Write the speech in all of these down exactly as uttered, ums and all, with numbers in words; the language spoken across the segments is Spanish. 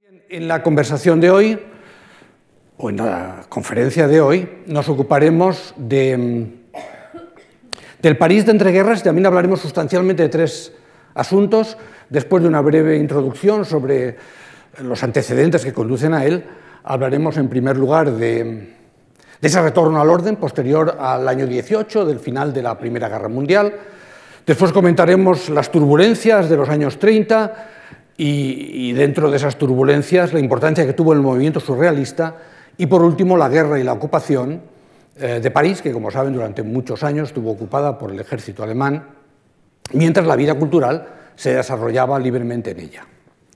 En la conversación de hoy, o en la conferencia de hoy, nos ocuparemos de, del París de entreguerras y también hablaremos sustancialmente de tres asuntos. Después de una breve introducción sobre los antecedentes que conducen a él, hablaremos en primer lugar de, de ese retorno al orden posterior al año dieciocho, del final de la Primera Guerra Mundial. Después comentaremos las turbulencias de los años treinta, Y, y dentro de esas turbulencias la importancia que tuvo el movimiento surrealista y por último la guerra y la ocupación eh, de París, que como saben durante muchos años estuvo ocupada por el ejército alemán, mientras la vida cultural se desarrollaba libremente en ella.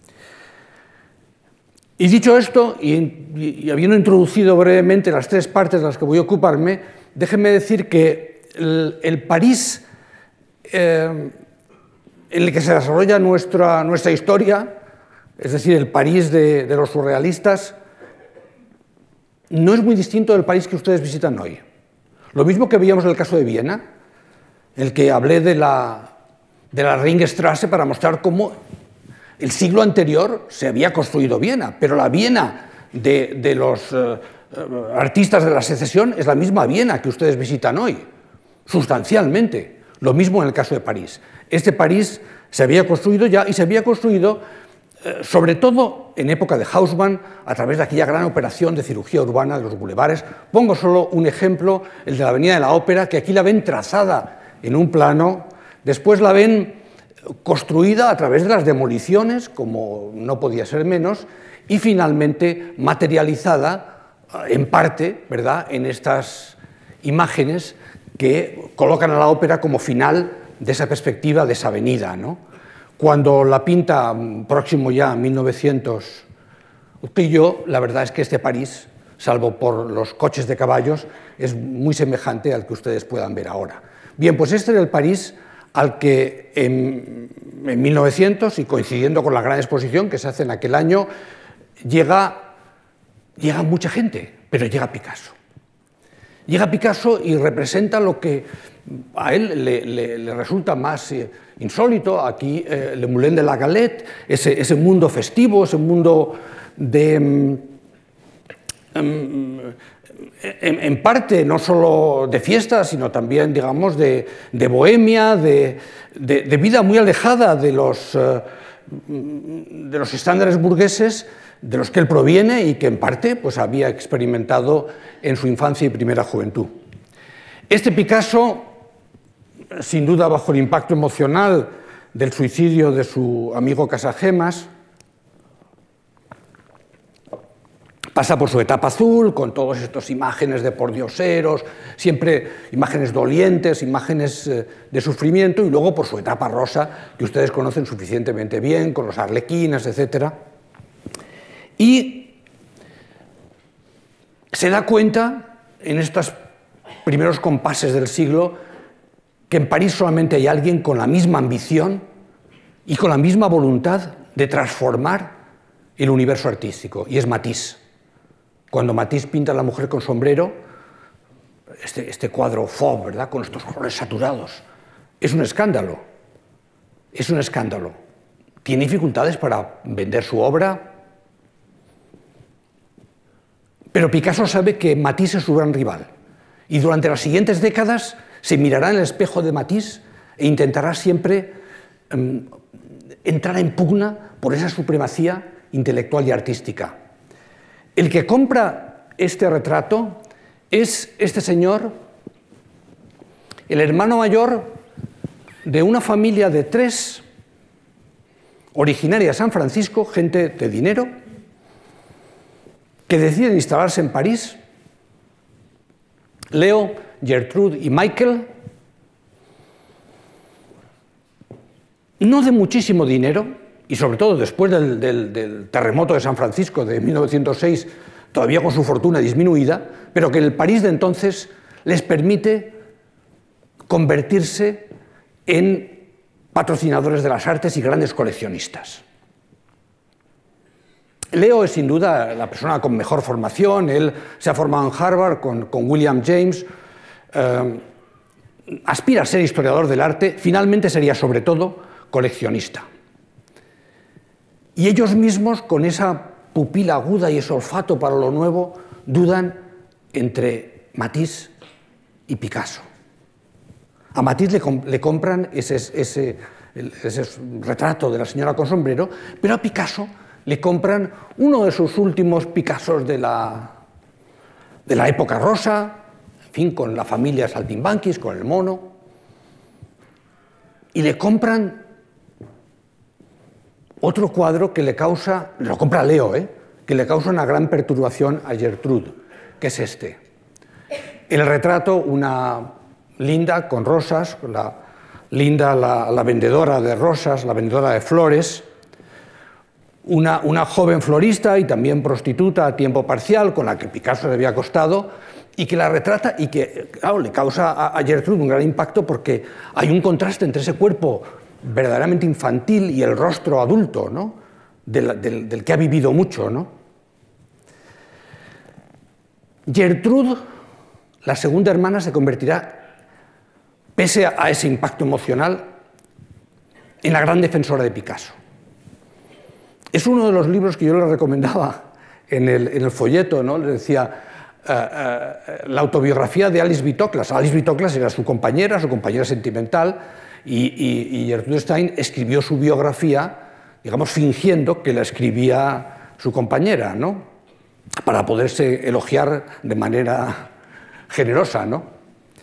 Y dicho esto, y, y, y habiendo introducido brevemente las tres partes de las que voy a ocuparme, déjenme decir que el, el París eh, en el que se desarrolla nuestra, nuestra historia, es decir, el París de, de los surrealistas, no es muy distinto del París que ustedes visitan hoy. Lo mismo que veíamos en el caso de Viena, en el que hablé de la, de la Ringstraße para mostrar cómo el siglo anterior se había construido Viena, pero la Viena de, de los uh, artistas de la secesión es la misma Viena que ustedes visitan hoy, sustancialmente. Lo mismo en el caso de París. Este París se había construido ya y se había construido eh, sobre todo en época de Haussmann a través de aquella gran operación de cirugía urbana de los bulevares. Pongo solo un ejemplo, el de la Avenida de la Ópera, que aquí la ven trazada en un plano, después la ven construida a través de las demoliciones, como no podía ser menos, y finalmente materializada en parte, ¿verdad?, en estas imágenes que colocan a la ópera como final de esa perspectiva de esa avenida, ¿no? Cuando la pinta próximo ya a mil novecientos Utrillo, la verdad es que este París, salvo por los coches de caballos, es muy semejante al que ustedes puedan ver ahora. Bien, pues este era el París al que en, en mil novecientos, y coincidiendo con la gran exposición que se hace en aquel año, llega, llega mucha gente, pero llega Picasso. Llega Picasso y representa lo que a él le, le, le resulta más eh, insólito, aquí eh, Le Moulin de la Galette, ese, ese mundo festivo, ese mundo de, um, en, en parte no solo de fiesta, sino también, digamos, de, de bohemia, de, de, de vida muy alejada de los, uh, de los estándares burgueses de los que él proviene y que en parte pues, había experimentado en su infancia y primera juventud. Este Picasso, sin duda bajo el impacto emocional del suicidio de su amigo Casagemas, pasa por su etapa azul, con todas estas imágenes de pordioseros, siempre imágenes dolientes, imágenes de sufrimiento, y luego por su etapa rosa, que ustedes conocen suficientemente bien, con los arlequines, etcétera. Y se da cuenta, en estos primeros compases del siglo, que en París solamente hay alguien con la misma ambición y con la misma voluntad de transformar el universo artístico, y es Matisse. Cuando Matisse pinta a la mujer con sombrero, este, este cuadro fauve, ¿verdad?, con estos colores saturados, es un escándalo, es un escándalo. Tiene dificultades para vender su obra, pero Picasso sabe que Matisse es su gran rival y durante las siguientes décadas se mirará en el espejo de Matisse e intentará siempre um, entrar en pugna por esa supremacía intelectual y artística. El que compra este retrato es este señor, el hermano mayor de una familia de tres, originaria de San Francisco, gente de dinero, que deciden instalarse en París. Leo, Gertrude y Michael, no de muchísimo dinero, y sobre todo después del, del, del terremoto de San Francisco de mil novecientos seis, todavía con su fortuna disminuida, pero que el París de entonces les permite convertirse en patrocinadores de las artes y grandes coleccionistas. Leo es sin duda la persona con mejor formación, él se ha formado en Harvard con, con William James, eh, aspira a ser historiador del arte, finalmente sería sobre todo coleccionista. Y ellos mismos, con esa pupila aguda y ese olfato para lo nuevo, dudan entre Matisse y Picasso. A Matisse le, comp le compran ese, ese, ese retrato de la señora con sombrero, pero a Picasso le compran uno de sus últimos Picassos de la, de la época rosa, en fin, con la familia Saltimbanquis, con el mono, y le compran otro cuadro que le causa, lo compra Leo, ¿eh? que le causa una gran perturbación a Gertrude, que es este. El retrato, una Linda con rosas, la Linda, la, la vendedora de rosas, la vendedora de flores, una, una joven florista y también prostituta a tiempo parcial, con la que Picasso le había acostado, y que la retrata y que, claro, le causa a, a Gertrude un gran impacto porque hay un contraste entre ese cuerpo verdaderamente infantil y el rostro adulto, ¿no? del, del, del que ha vivido mucho, ¿no? Gertrude, la segunda hermana, se convertirá, pese a ese impacto emocional, en la gran defensora de Picasso. Es uno de los libros que yo le recomendaba en el, en el folleto, ¿no? Le decía, uh, uh, la autobiografía de Alice Vitoklas. Alice Vitoklas era su compañera, su compañera sentimental, y, y, y Gertrude Stein escribió su biografía, digamos, fingiendo que la escribía su compañera, ¿no? Para poderse elogiar de manera generosa, ¿no?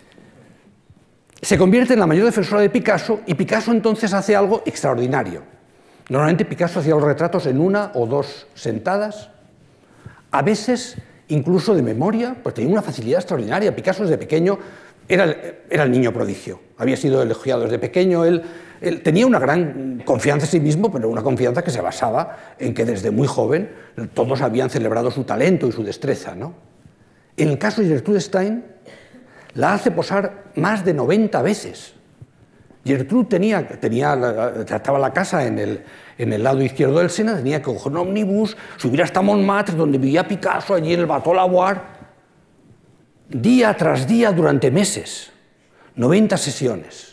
Se convierte en la mayor defensora de Picasso y Picasso entonces hace algo extraordinario. Normalmente Picasso hacía los retratos en una o dos sentadas, a veces incluso de memoria, pues tenía una facilidad extraordinaria. Picasso desde pequeño era el, era el niño prodigio, había sido elogiado desde pequeño, él, él tenía una gran confianza en sí mismo, pero una confianza que se basaba en que desde muy joven todos habían celebrado su talento y su destreza, ¿no? En el caso de Gertrude Stein, la hace posar más de noventa veces. Gertrude tenía, tenía, trataba la casa en el, en el lado izquierdo del Sena, tenía que coger un ómnibus, subir hasta Montmartre, donde vivía Picasso, allí en el Bateau Lavoir, día tras día durante meses, noventa sesiones.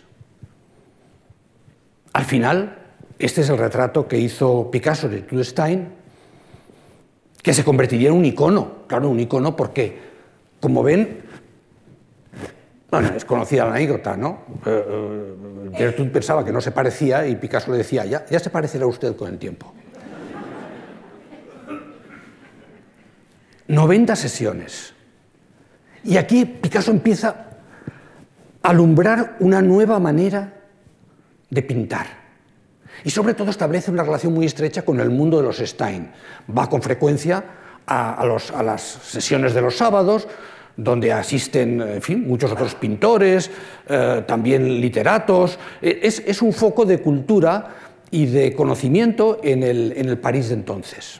Al final, este es el retrato que hizo Picasso de Gertrude Stein, que se convertiría en un icono, claro, un icono porque, como ven, bueno, es conocida la anécdota, ¿no? Eh, Gertrude pensaba que no se parecía y Picasso le decía, ya, ya se parecerá usted con el tiempo. noventa sesiones. Y aquí Picasso empieza a alumbrar una nueva manera de pintar. Y sobre todo establece una relación muy estrecha con el mundo de los Stein. Va con frecuencia a, a, los, a las sesiones de los sábados, donde asisten, en fin, muchos otros pintores, eh, también literatos. Es, es un foco de cultura y de conocimiento en el, en el París de entonces.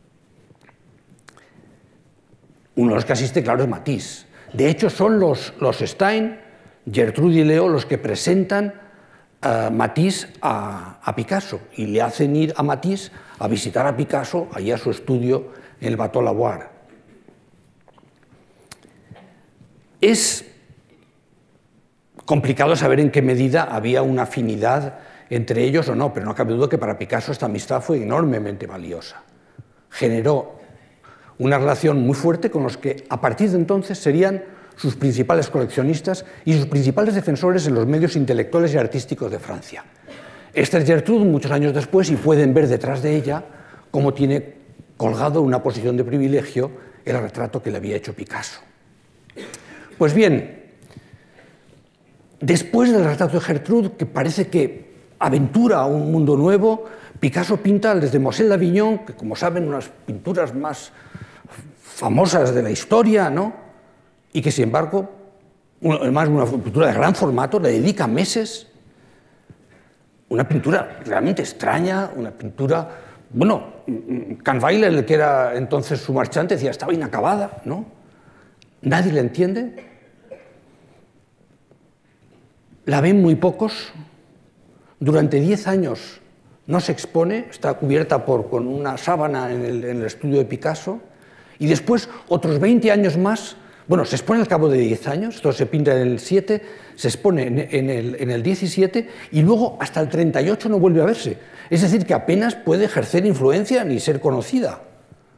Uno de los que asiste, claro, es Matisse. De hecho, son los, los Stein, Gertrude y Leo, los que presentan a Matisse a, a Picasso y le hacen ir a Matisse a visitar a Picasso, allí a su estudio en el Bateau Lavoir. Es complicado saber en qué medida había una afinidad entre ellos o no, pero no cabe duda que para Picasso esta amistad fue enormemente valiosa. Generó una relación muy fuerte con los que a partir de entonces serían sus principales coleccionistas y sus principales defensores en los medios intelectuales y artísticos de Francia. Esta es Gertrude muchos años después y pueden ver detrás de ella cómo tiene colgado una posición de privilegio el retrato que le había hecho Picasso. Pues bien, después del retrato de Gertrude, que parece que aventura un mundo nuevo, Picasso pinta desde Moselle d'Avignon, que como saben, unas pinturas más famosas de la historia, ¿no? Y que sin embargo, además una pintura de gran formato, le dedica meses, una pintura realmente extraña, una pintura, bueno, Kahnweiler, el que era entonces su marchante, decía, estaba inacabada, ¿no? Nadie la entiende, la ven muy pocos, durante diez años no se expone, está cubierta por, con una sábana en el, en el estudio de Picasso, y después otros veinte años más, bueno, se expone al cabo de diez años, esto se pinta en el siete, se expone en, en, el, en el diecisiete, y luego hasta el treinta y ocho no vuelve a verse, es decir, que apenas puede ejercer influencia ni ser conocida.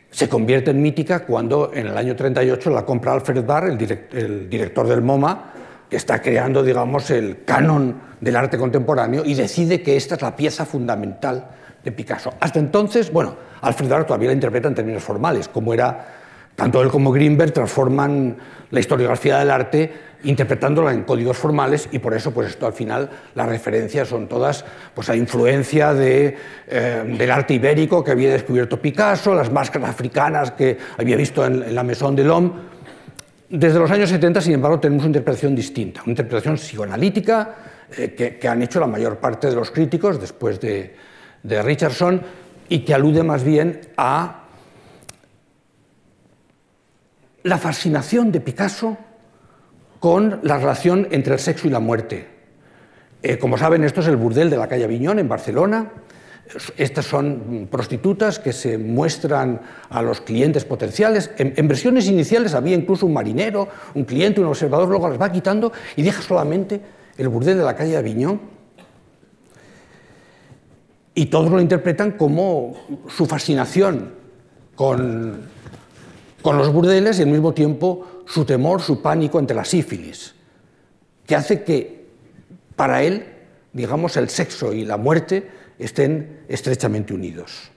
se convierte en mítica cuando en el año treinta y ocho la compra Alfred Barr, el, direct, el director del MoMA, que está creando, digamos, el canon del arte contemporáneo, y decide que esta es la pieza fundamental de Picasso. Hasta entonces, bueno, Alfred Barr todavía la interpreta en términos formales, como era, tanto él como Greenberg transforman la historiografía del arte interpretándola en códigos formales, y por eso, pues esto al final, las referencias son todas pues, a influencia de, eh, del arte ibérico que había descubierto Picasso, las máscaras africanas que había visto en, en la Maison de l'Homme. Desde los años setenta, sin embargo, tenemos una interpretación distinta, una interpretación psicoanalítica eh, que, que han hecho la mayor parte de los críticos después de, de Richardson, y que alude más bien a la fascinación de Picasso con la relación entre el sexo y la muerte. Eh, como saben, esto es el burdel de la calle Aviñón, en Barcelona. Estas son prostitutas que se muestran a los clientes potenciales. En, en versiones iniciales había incluso un marinero, un cliente, un observador, luego las va quitando y deja solamente el burdel de la calle Aviñón. Y todos lo interpretan como su fascinación con, con los burdeles y al mismo tiempo su temor, su pánico ante la sífilis, que hace que para él, digamos, el sexo y la muerte estén estrechamente unidos.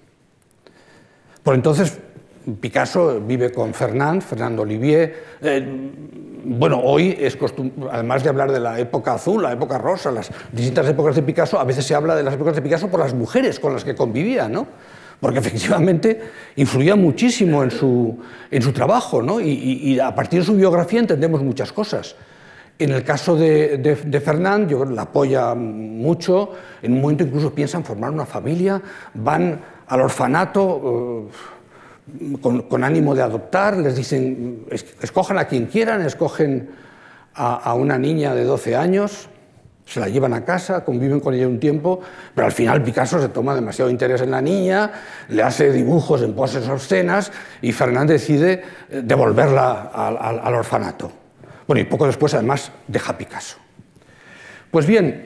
Por entonces, Picasso vive con Fernand, Fernand Olivier. Eh, bueno, hoy es costumbre, además de hablar de la época azul, la época rosa, las distintas épocas de Picasso, a veces se habla de las épocas de Picasso por las mujeres con las que convivía, ¿no? Porque efectivamente influía muchísimo en su, en su trabajo, ¿no? y, y, y a partir de su biografía entendemos muchas cosas. En el caso de, de, de Fernand, yo la apoya mucho, en un momento incluso piensan formar una familia, van al orfanato eh, con, con ánimo de adoptar, les dicen, escojan a quien quieran, escogen a, a una niña de doce años, se la llevan a casa, conviven con ella un tiempo, pero al final Picasso se toma demasiado interés en la niña, le hace dibujos en poses obscenas y Fernand decide devolverla al, al, al orfanato. Bueno, y poco después, además, deja Picasso. Pues bien,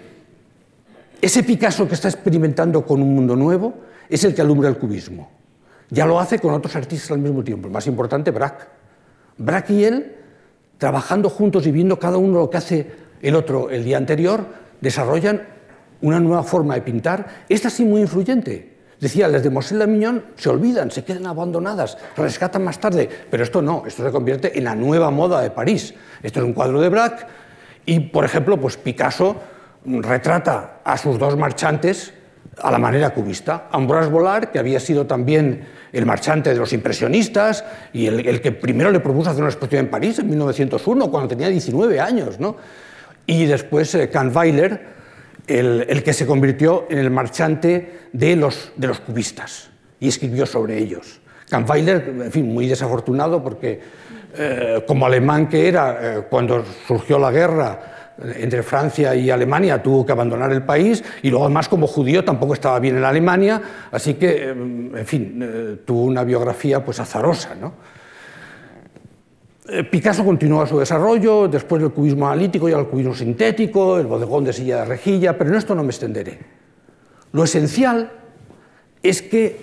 ese Picasso que está experimentando con un mundo nuevo es el que alumbra el cubismo. Ya lo hace con otros artistas al mismo tiempo, el más importante, Braque. Braque y él, trabajando juntos y viendo cada uno lo que hace el otro el día anterior, desarrollan una nueva forma de pintar, esta sí muy influyente. Decía, las de Marcel Lamignon se olvidan, se quedan abandonadas, rescatan más tarde, pero esto no, esto se convierte en la nueva moda de París. Esto es un cuadro de Braque y, por ejemplo, pues Picasso retrata a sus dos marchantes a la manera cubista. Ambroise Vollard, que había sido también el marchante de los impresionistas y el, el que primero le propuso hacer una exposición en París en mil novecientos uno, cuando tenía diecinueve años, ¿no? Y después eh, Kahnweiler, el, el que se convirtió en el marchante de los, de los cubistas y escribió sobre ellos. Kahnweiler, en fin, muy desafortunado porque eh, como alemán que era, eh, cuando surgió la guerra entre Francia y Alemania tuvo que abandonar el país y luego además como judío tampoco estaba bien en Alemania, así que, en fin, eh, tuvo una biografía pues azarosa, ¿no? Picasso continúa su desarrollo, después del cubismo analítico y al cubismo sintético, el bodegón de Silla de Rejilla, pero en esto no me extenderé. Lo esencial es que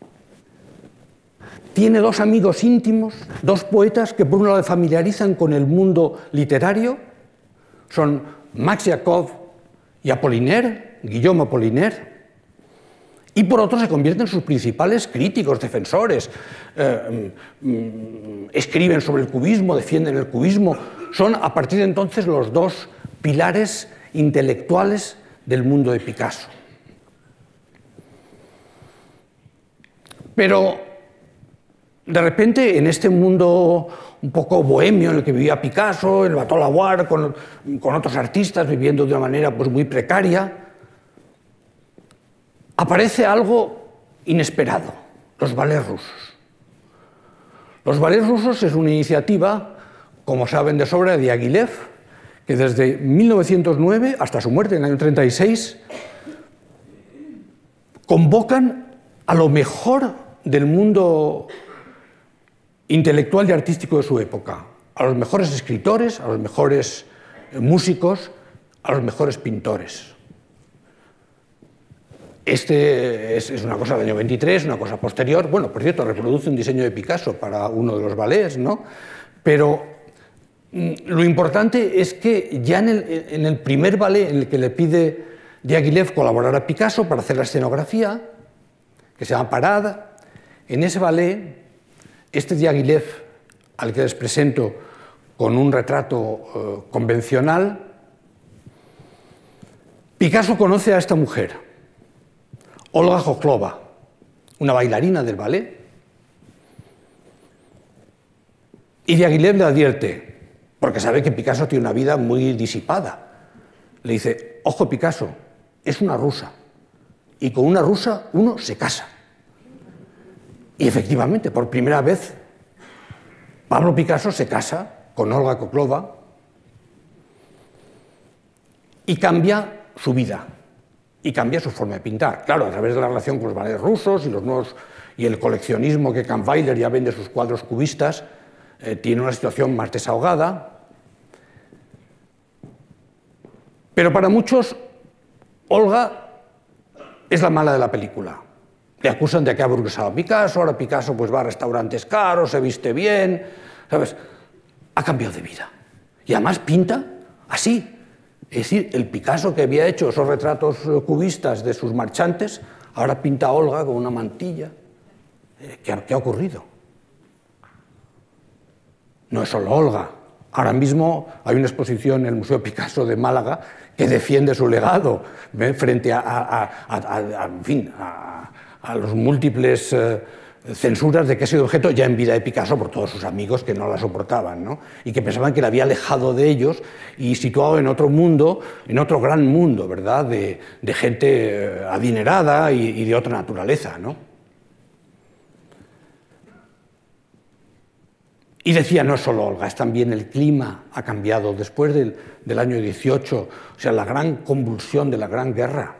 tiene dos amigos íntimos, dos poetas que por un lado le familiarizan con el mundo literario, son Max Jacob y Apollinaire, Guillaume Apollinaire, y por otro se convierten en sus principales críticos, defensores, eh, escriben sobre el cubismo, defienden el cubismo. Son a partir de entonces los dos pilares intelectuales del mundo de Picasso. Pero de repente en este mundo un poco bohemio en el que vivía Picasso, en el Bateau Lavoir, con, con otros artistas viviendo de una manera pues, muy precaria, aparece algo inesperado, los ballets rusos. Los ballets rusos es una iniciativa, como saben de sobra, de Diaghilev, que desde mil novecientos nueve hasta su muerte en el año treinta y seis convocan a lo mejor del mundo intelectual y artístico de su época, a los mejores escritores, a los mejores músicos, a los mejores pintores. Este es, es una cosa del año veintitrés, una cosa posterior. Bueno, por cierto, reproduce un diseño de Picasso para uno de los ballets, ¿no? Pero mm, lo importante es que ya en el, en el primer ballet en el que le pide Diaghilev colaborar a Picasso para hacer la escenografía, que se llama Parada, en ese ballet, este Diaghilev, al que les presento con un retrato eh, convencional, Picasso conoce a esta mujer, Olga Khokhlova, una bailarina del ballet, y Diaghilev le advierte, porque sabe que Picasso tiene una vida muy disipada. Le dice, ojo Picasso, es una rusa, y con una rusa uno se casa. Y efectivamente, por primera vez, Pablo Picasso se casa con Olga Khokhlova y cambia su vida, y cambia su forma de pintar. Claro, a través de la relación con los ballets rusos y, los nuevos, y el coleccionismo que Kahnweiler ya vende sus cuadros cubistas, eh, tiene una situación más desahogada. Pero para muchos, Olga es la mala de la película. Le acusan de que ha burguesado a Picasso, ahora Picasso pues va a restaurantes caros, se viste bien, ¿sabes? Ha cambiado de vida. Y además pinta así. Es decir, el Picasso que había hecho esos retratos cubistas de sus marchantes, ahora pinta a Olga con una mantilla. ¿Qué ha, qué ha ocurrido? No es solo Olga. Ahora mismo hay una exposición en el Museo Picasso de Málaga que defiende su legado, ¿eh? Frente a, a, a, a, a, en fin, a, a los múltiples eh, censuras de que ese objeto ya en vida de Picasso por todos sus amigos que no la soportaban, ¿no? Y que pensaban que la había alejado de ellos y situado en otro mundo, en otro gran mundo, ¿verdad? De, de gente adinerada y, y de otra naturaleza, ¿no? Y decía, no es solo Olga, es también el clima ha cambiado después del, del año dieciocho, o sea, la gran convulsión de la Gran Guerra.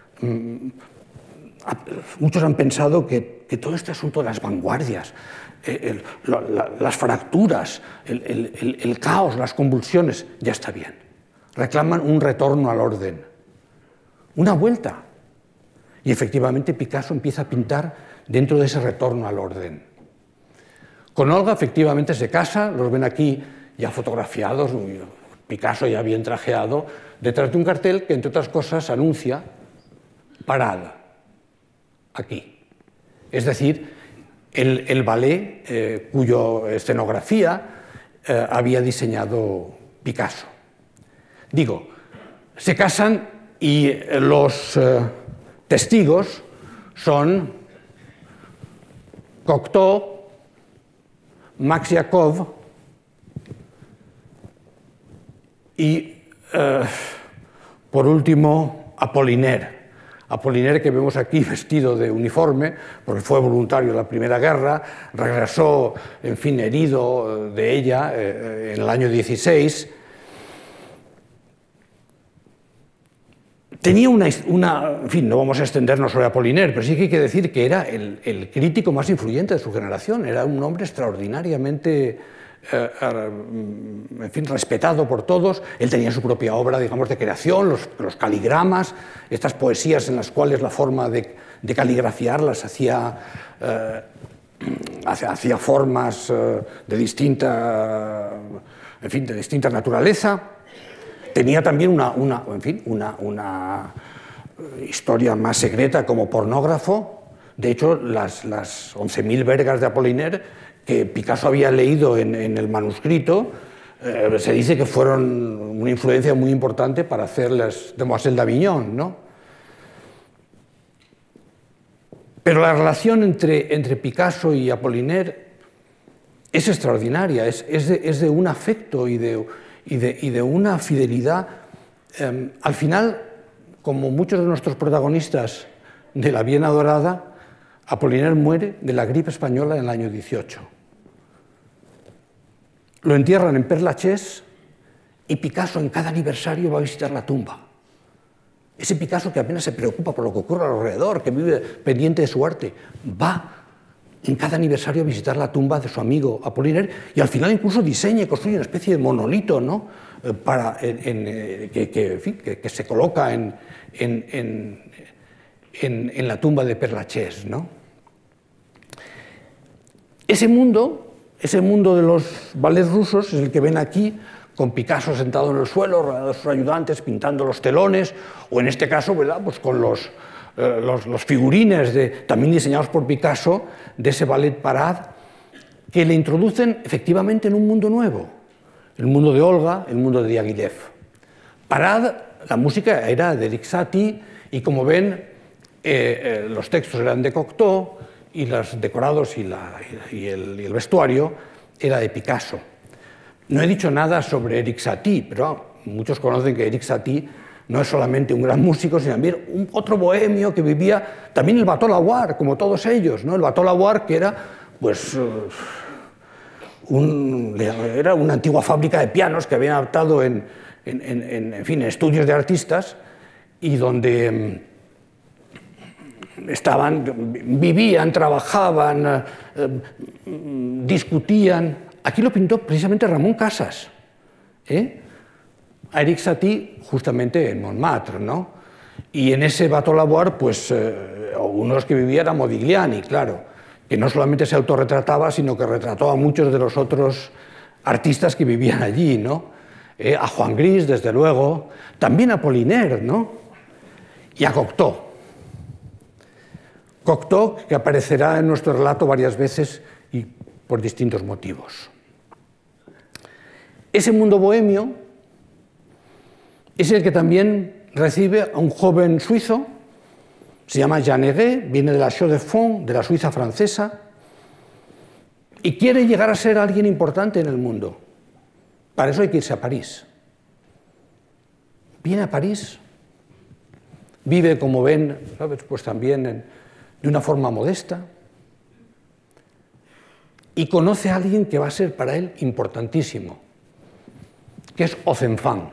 Muchos han pensado que, que todo este asunto de las vanguardias, el, la, la, las fracturas, el, el, el caos, las convulsiones, ya está bien. Reclaman un retorno al orden, una vuelta. Y efectivamente Picasso empieza a pintar dentro de ese retorno al orden. Con Olga efectivamente se casa, los ven aquí ya fotografiados, Picasso ya bien trajeado, detrás de un cartel que entre otras cosas anuncia Parada, aquí. Es decir, el, el ballet eh, cuyo escenografía eh, había diseñado Picasso. Digo, se casan y los eh, testigos son Cocteau, Max Yakov y, eh, por último, Apollinaire. Apollinaire, que vemos aquí vestido de uniforme, porque fue voluntario en la Primera Guerra, regresó, en fin, herido de ella eh, en el año dieciséis. Tenía una, una, en fin, no vamos a extendernos sobre Apollinaire, pero sí que hay que decir que era el, el crítico más influyente de su generación, era un hombre extraordinariamente, eh, en fin, respetado por todos. Él tenía su propia obra, digamos, de creación, los, los caligramas, estas poesías en las cuales la forma de, de caligrafiarlas hacía, eh, hacía formas eh, de distinta, en fin, de distinta naturaleza. Tenía también una, una, en fin, una, una historia más secreta como pornógrafo. De hecho, las, las once mil vergas de Apollinaire que Picasso había leído en, en el manuscrito, eh, se dice que fueron una influencia muy importante para hacer las Demoiselles d'Avignon, ¿no? Pero la relación entre, entre Picasso y Apollinaire es extraordinaria, es, es, de, es de un afecto y de... Y de, y de una fidelidad. Eh, al final, como muchos de nuestros protagonistas de la Viena Dorada, Apollinaire muere de la gripe española en el año dieciocho. Lo entierran en Père Lachaise y Picasso en cada aniversario va a visitar la tumba. Ese Picasso que apenas se preocupa por lo que ocurre alrededor, que vive pendiente de su arte, va en cada aniversario a visitar la tumba de su amigo Apollinaire y al final incluso diseña y construye una especie de monolito, ¿no? Para, en, en, que, que, en fin, que, que se coloca en, en, en, en, en la tumba de Père Lachaise, ¿no? Ese mundo, ese mundo de los ballets rusos es el que ven aquí, con Picasso sentado en el suelo, rodeado de sus ayudantes, pintando los telones, o en este caso, ¿verdad?, pues con los, eh, los, los figurines de, también diseñados por Picasso de ese ballet Parade, que le introducen efectivamente en un mundo nuevo, el mundo de Olga, el mundo de Diaghilev. Parade, la música era de Erik Satie, y como ven, eh, eh, los textos eran de Cocteau, y los decorados y, la, y, el, y el vestuario era de Picasso. No he dicho nada sobre Erik Satie, pero muchos conocen que Erik Satie no es solamente un gran músico, sino también un, otro bohemio que vivía, también el Bateau Lavoir, como todos ellos, ¿no? El Bateau Lavoir, que era, pues, un, era una antigua fábrica de pianos que habían adaptado en, en, en, en fin, en estudios de artistas, y donde estaban, vivían, trabajaban, eh, discutían. Aquí lo pintó precisamente Ramón Casas, ¿eh? A Erik Satie justamente en Montmartre, ¿no? Y en ese Bateau Lavoir, pues, eh, uno de los que vivía era Modigliani, claro, que no solamente se autorretrataba, sino que retrató a muchos de los otros artistas que vivían allí, ¿no? Eh, a Juan Gris, desde luego, también a Apollinaire, ¿no? Y a Cocteau. Cocteau, que aparecerá en nuestro relato varias veces y por distintos motivos. Ese mundo bohemio es el que también recibe a un joven suizo, se llama Jean Aiguet, viene de la Chaux de Fonds, de la Suiza francesa, y quiere llegar a ser alguien importante en el mundo. Para eso hay que irse a París. Viene a París, vive, como ven, ¿sabes?, pues también en, de una forma modesta, y conoce a alguien que va a ser para él importantísimo, que es Ozenfant.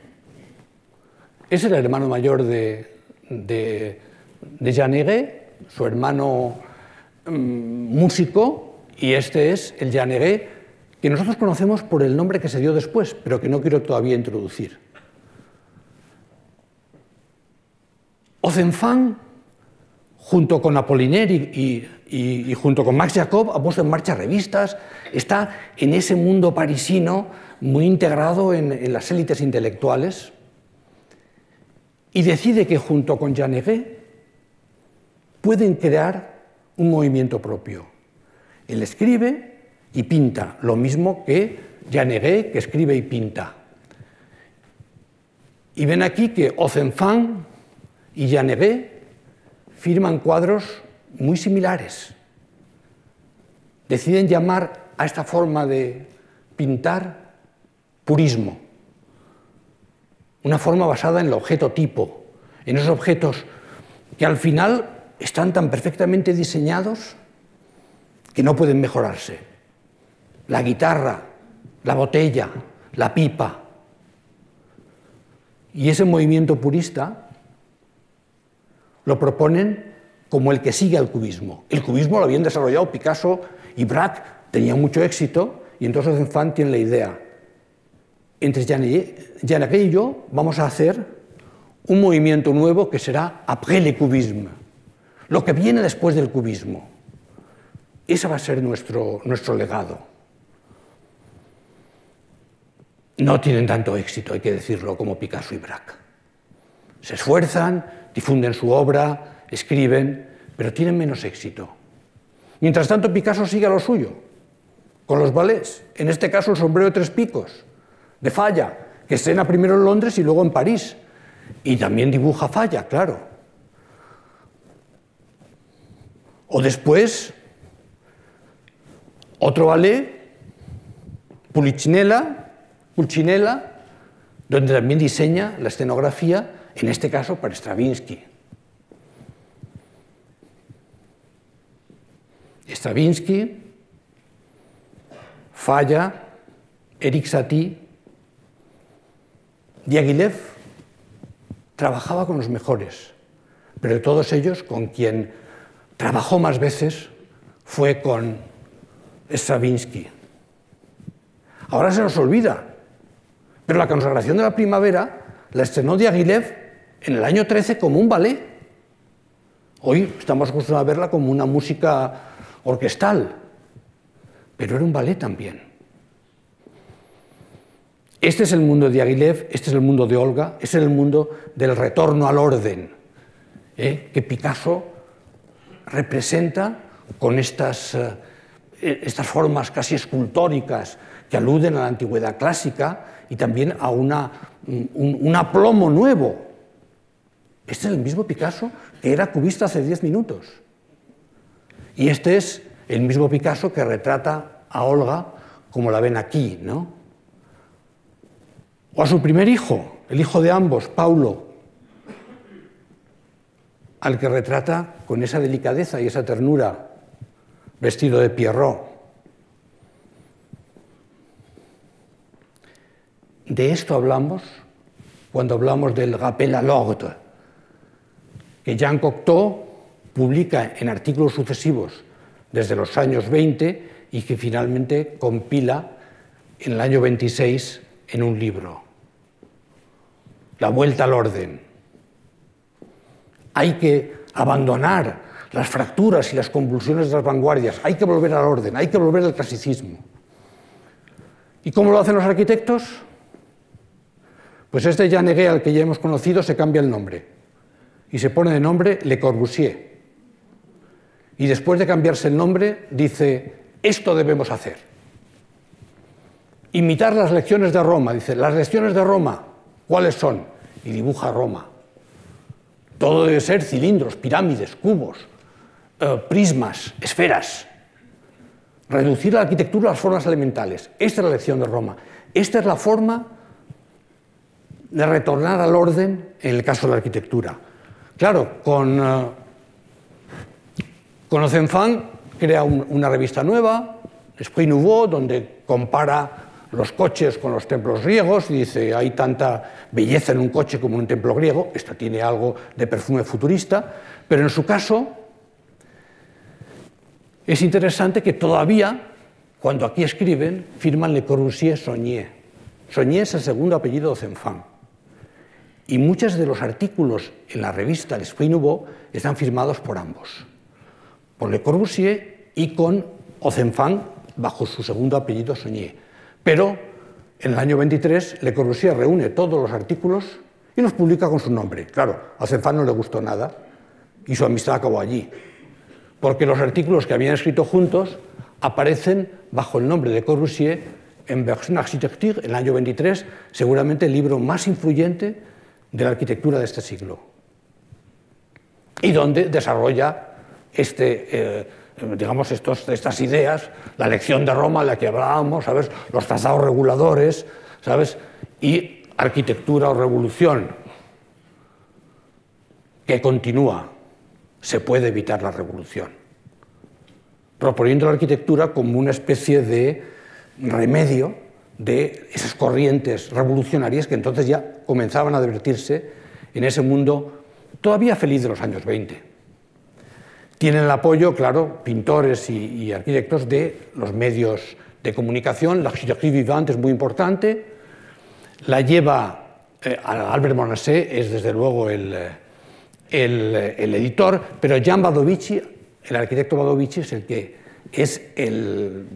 Es el hermano mayor de, de, de Jean Aiguet, su hermano mmm, músico, y este es el Jean Aiguet que nosotros conocemos por el nombre que se dio después, pero que no quiero todavía introducir. Ozenfant, junto con Apollinaire y, y, y junto con Max Jacob, ha puesto en marcha revistas, está en ese mundo parisino muy integrado en, en las élites intelectuales, y decide que junto con Jean Aiguet pueden crear un movimiento propio. Él escribe y pinta, lo mismo que Jean Aiguet, que escribe y pinta. Y ven aquí que Ozenfant y Jean Aiguet firman cuadros muy similares. Deciden llamar a esta forma de pintar purismo, una forma basada en el objeto tipo, en esos objetos que al final están tan perfectamente diseñados que no pueden mejorarse. La guitarra, la botella, la pipa. Y ese movimiento purista lo proponen como el que sigue al cubismo. El cubismo lo habían desarrollado Picasso y Braque, tenía mucho éxito, y entonces Ozenfant tiene la idea: entre Jean Aiguet y yo vamos a hacer un movimiento nuevo que será après le cubisme, lo que viene después del cubismo. Ese va a ser nuestro, nuestro legado. No tienen tanto éxito, hay que decirlo, como Picasso y Braque. Se esfuerzan, difunden su obra, escriben, pero tienen menos éxito. Mientras tanto, Picasso sigue a lo suyo, con los ballets, en este caso el sombrero de tres picos, de Falla, que estrena primero en Londres y luego en París, y también dibuja Falla, claro. O después, otro ballet, Pulcinella, Pulcinella, donde también diseña la escenografía, en este caso para Stravinsky. Stravinsky, Falla, Erik Satie. Diaghilev trabajaba con los mejores, pero de todos ellos, con quien trabajó más veces fue con Stravinsky. Ahora se nos olvida, pero la consagración de la primavera la estrenó Diaghilev en el año trece como un ballet. Hoy estamos acostumbrados a verla como una música orquestal, pero era un ballet también. Este es el mundo de Diaghilev, este es el mundo de Olga, este es el mundo del retorno al orden, ¿eh? que Picasso representa con estas, eh, estas formas casi escultóricas que aluden a la antigüedad clásica y también a una, un, un aplomo nuevo. Este es el mismo Picasso que era cubista hace diez minutos. Y este es el mismo Picasso que retrata a Olga como la ven aquí, ¿no? O a su primer hijo, el hijo de ambos, Paulo, al que retrata con esa delicadeza y esa ternura, vestido de Pierrot. De esto hablamos cuando hablamos del rappel à l'ordre, que Jean Cocteau publica en artículos sucesivos desde los años veinte y que finalmente compila en el año veintiséis en un libro. La vuelta al orden. Hay que abandonar las fracturas y las convulsiones de las vanguardias, hay que volver al orden, hay que volver al clasicismo. ¿Y cómo lo hacen los arquitectos? Pues este Jean Heger, al que ya hemos conocido, se cambia el nombre y se pone de nombre Le Corbusier. Y después de cambiarse el nombre, dice, esto debemos hacer. Imitar las lecciones de Roma, dice, las lecciones de Roma, ¿cuáles son? Y dibuja Roma. Todo debe ser cilindros, pirámides, cubos, eh, prismas, esferas. Reducir la arquitectura a las formas elementales. Esta es la lección de Roma. Esta es la forma de retornar al orden en el caso de la arquitectura. Claro, con, eh, con Ozenfant crea un, una revista nueva, Esprit Nouveau, donde compara los coches con los templos griegos y dice, hay tanta belleza en un coche como en un templo griego. Esta tiene algo de perfume futurista, pero en su caso es interesante que todavía, cuando aquí escriben, firman Le Corbusier Saunier. Saunier es el segundo apellido de Ozenfant. Y muchos de los artículos en la revista L'Esprit Nouveau están firmados por ambos, por Le Corbusier y con Ozenfant bajo su segundo apellido Saunier. Pero en el año veintitrés Le Corbusier reúne todos los artículos y los publica con su nombre. Claro, a Ozenfant no le gustó nada y su amistad acabó allí, porque los artículos que habían escrito juntos aparecen bajo el nombre de Corbusier en Version Architecture, en el año veintitrés, seguramente el libro más influyente de la arquitectura de este siglo, y donde desarrolla este, eh, digamos estos, estas ideas, la lección de Roma, de la que hablábamos, ¿sabes? Los trazados reguladores, ¿sabes? Y arquitectura o revolución, que continúa. Se puede evitar la revolución, proponiendo la arquitectura como una especie de remedio de esas corrientes revolucionarias que entonces ya comenzaban a advertirse en ese mundo todavía feliz de los años veinte. Tienen el apoyo, claro, pintores y, y arquitectos de los medios de comunicación. La architecture vivante es muy importante. La lleva eh, Albert Monasset, es desde luego el, el, el editor, pero Jan Badovici, el arquitecto Badovici, es el que es el,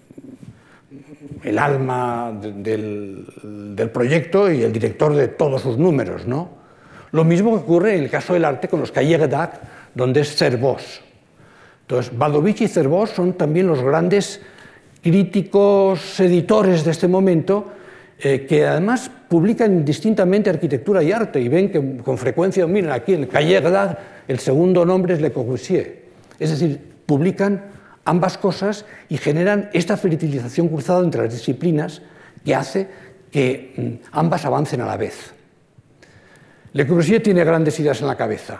el alma de, del, del proyecto y el director de todos sus números, ¿no? Lo mismo que ocurre en el caso del arte con los Cahiers d'Arc, donde es Servos. Entonces, Badovici y Servos son también los grandes críticos, editores de este momento, eh, que además publican distintamente arquitectura y arte, y ven que con frecuencia, miren, aquí en el Cahiers d'Arc el segundo nombre es Le Corbusier. Es decir, publican ambas cosas y generan esta fertilización cruzada entre las disciplinas que hace que ambas avancen a la vez. Le Corbusier tiene grandes ideas en la cabeza.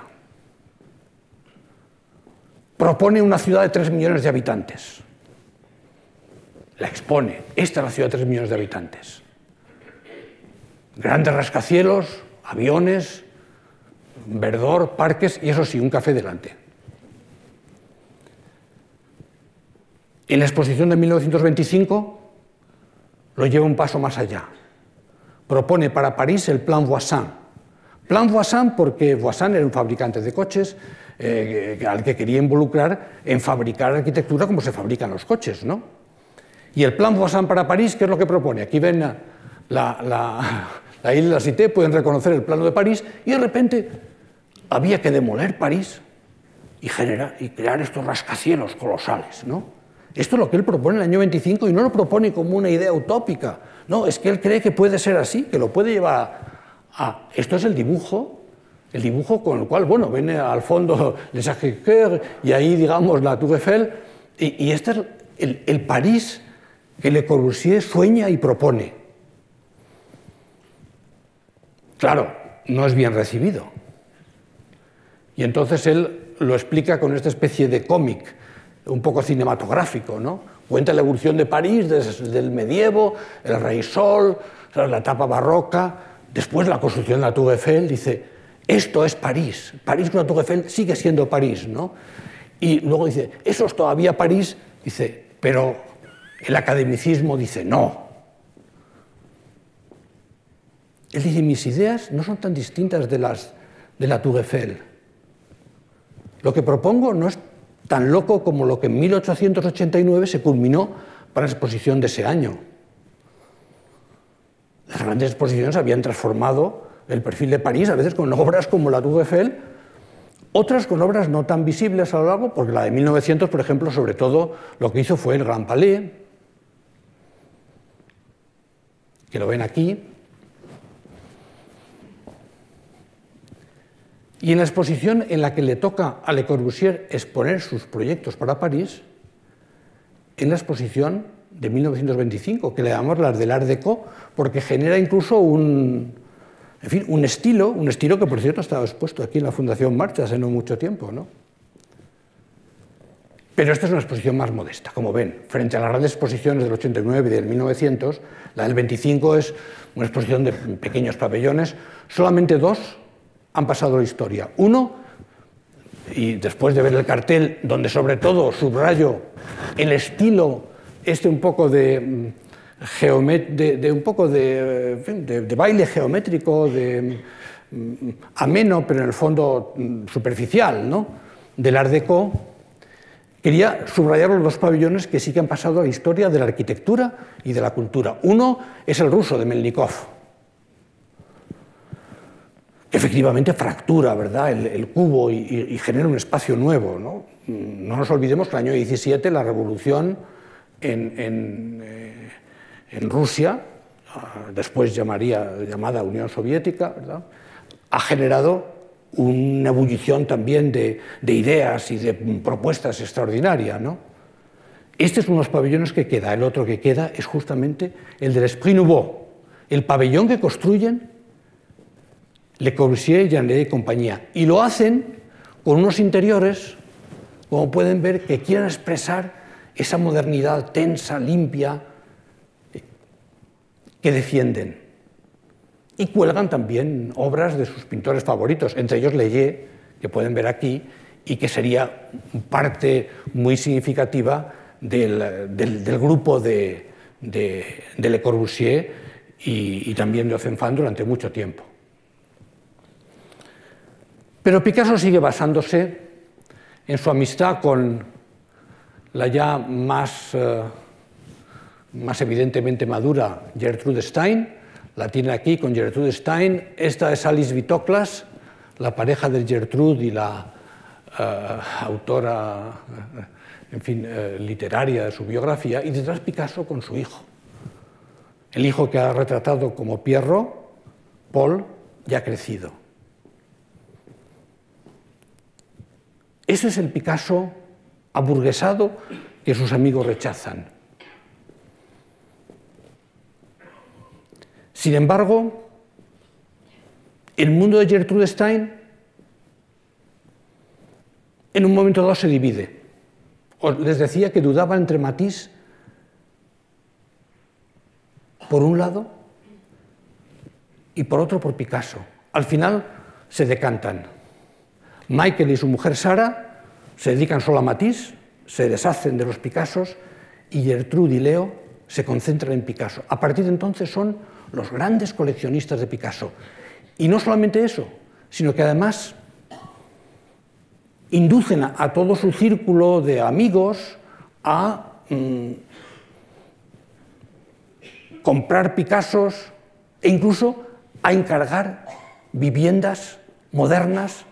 Propone una ciudad de tres millones de habitantes. La expone. Esta es la ciudad de tres millones de habitantes. Grandes rascacielos, aviones, verdor, parques y, eso sí, un café delante. En la exposición de mil novecientos veinticinco lo lleva un paso más allá. Propone para París el Plan Voisin. Plan Voisin porque Voisin era un fabricante de coches, eh, al que quería involucrar en fabricar arquitectura como se fabrican los coches, ¿no? Y el plan Poisson para París, ¿qué es lo que propone? Aquí ven la, la, la, la isla de la Cité, pueden reconocer el plano de París, y de repente había que demoler París y, generar, y crear estos rascacielos colosales, ¿no? Esto es lo que él propone en el año veinticinco, y no lo propone como una idea utópica, no, es que él cree que puede ser así, que lo puede llevar a... a esto es el dibujo, el dibujo con el cual, bueno, viene al fondo Les Sacré-Cœur y ahí, digamos, la Tour Eiffel, y, y este es el, el París que Le Corbusier sueña y propone. Claro, no es bien recibido. Y entonces él lo explica con esta especie de cómic, un poco cinematográfico, ¿no? Cuenta la evolución de París desde el medievo, el Rey Sol, la etapa barroca, después la construcción de la Tour Eiffel, dice, esto es París, París con la Tour Eiffel sigue siendo París, ¿no? Y luego dice, eso es todavía París, dice, pero el academicismo dice, no. Él dice, mis ideas no son tan distintas de las de la Tour Eiffel. Lo que propongo no es tan loco como lo que en mil ochocientos ochenta y nueve se culminó para la exposición de ese año. Las grandes exposiciones habían transformado el perfil de París, a veces con obras como la Tour Eiffel, otras con obras no tan visibles a lo largo, porque la de mil novecientos, por ejemplo, sobre todo lo que hizo fue el Grand Palais, que lo ven aquí. Y en la exposición en la que le toca a Le Corbusier exponer sus proyectos para París, en la exposición de mil novecientos veinticinco, que le llamamos las del Art Deco, porque genera incluso un, en fin, un estilo, un estilo que, por cierto, ha estado expuesto aquí en la Fundación Marcha hace no mucho tiempo, ¿no? Pero esta es una exposición más modesta, como ven. Frente a las grandes exposiciones del ochenta y nueve y del mil novecientos, la del veinticinco es una exposición de pequeños pabellones, solamente dos han pasado la historia. Uno, y después de ver el cartel, donde sobre todo subrayo el estilo este un poco de, de, de, un poco de, de, de baile geométrico, de ameno, pero en el fondo superficial, ¿no?, del Art Deco, quería subrayar los dos pabellones que sí que han pasado a la historia de la arquitectura y de la cultura. Uno es el ruso de Melnikov, que efectivamente fractura, ¿verdad?, el, el cubo y, y, y genera un espacio nuevo, ¿no? No nos olvidemos que en el año diecisiete la revolución en, en, eh, en Rusia, después llamaría, llamada Unión Soviética, ¿verdad?, ha generado una ebullición también de, de ideas y de propuestas extraordinarias, ¿no? Este es uno de los pabellones que queda. El otro que queda es justamente el del Esprit Nouveau, el pabellón que construyen Le Corbusier, Jeannet y compañía. Y lo hacen con unos interiores, como pueden ver, que quieren expresar esa modernidad tensa, limpia, que defienden. Y cuelgan también obras de sus pintores favoritos, entre ellos Leyé, que pueden ver aquí, y que sería parte muy significativa del, del, del grupo de, de, de Le Corbusier y, y también de Ozenfant durante mucho tiempo. Pero Picasso sigue basándose en su amistad con la ya más, eh, más evidentemente madura Gertrude Stein. La tiene aquí con Gertrude Stein. Esta es Alice Vitoklas, la pareja de Gertrude y la eh, autora, en fin, eh, literaria de su biografía, y detrás Picasso con su hijo. El hijo que ha retratado como Pierrot, Paul, ya crecido. Ese es el Picasso aburguesado que sus amigos rechazan. Sin embargo, el mundo de Gertrude Stein en un momento dado se divide. Os les decía que dudaba entre Matisse por un lado y por otro por Picasso. Al final se decantan. Michael y su mujer Sara se dedican solo a Matisse, se deshacen de los Picassos, y Gertrude y Leo se concentran en Picasso. A partir de entonces son los grandes coleccionistas de Picasso. Y no solamente eso, sino que además inducen a, a todo su círculo de amigos a mmm, comprar Picassos e incluso a encargar viviendas modernas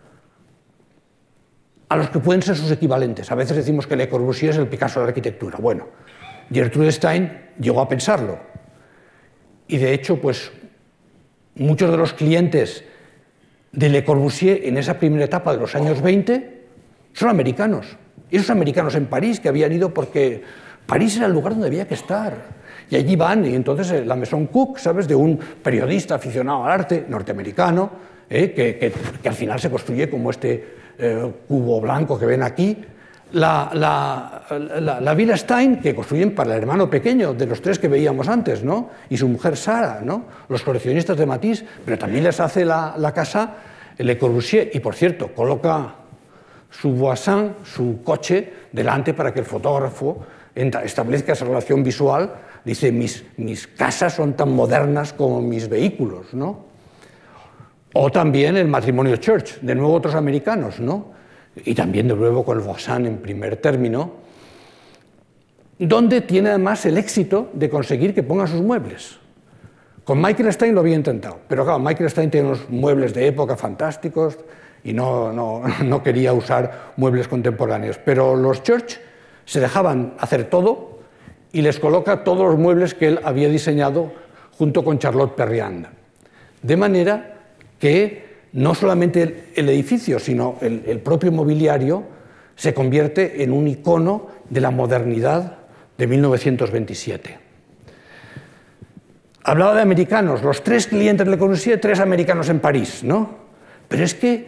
a los que pueden ser sus equivalentes. A veces decimos que Le Corbusier es el Picasso de la arquitectura. Bueno, Gertrude Stein llegó a pensarlo. Y de hecho, pues, muchos de los clientes de Le Corbusier en esa primera etapa de los años veinte son americanos. Y esos americanos en París que habían ido porque París era el lugar donde había que estar. Y allí van, y entonces la Maison Cook, ¿sabes?, de un periodista aficionado al arte norteamericano, eh, que, que, que al final se construye como este eh, cubo blanco que ven aquí. La, la, la, la Villa Stein, que construyen para el hermano pequeño de los tres que veíamos antes, ¿no?, y su mujer Sara, ¿no?, los coleccionistas de Matisse, pero también les hace la, la casa Le Corbusier, y por cierto, coloca su Voisin, su coche, delante para que el fotógrafo establezca esa relación visual. Dice, mis, mis casas son tan modernas como mis vehículos, ¿no? O también el matrimonio Church, de nuevo otros americanos, ¿no? Y también de nuevo con el Voisin en primer término, donde tiene además el éxito de conseguir que pongan sus muebles. Con Michael Stein lo había intentado, pero claro, Michael Stein tiene unos muebles de época fantásticos y no, no, no quería usar muebles contemporáneos. Pero los Church se dejaban hacer todo y les coloca todos los muebles que él había diseñado junto con Charlotte Perriand. De manera que no solamente el edificio, sino el, el propio mobiliario se convierte en un icono de la modernidad de mil novecientos veintisiete. Hablaba de americanos, los tres clientes de Le Corbusier, tres americanos en París, ¿no? Pero es que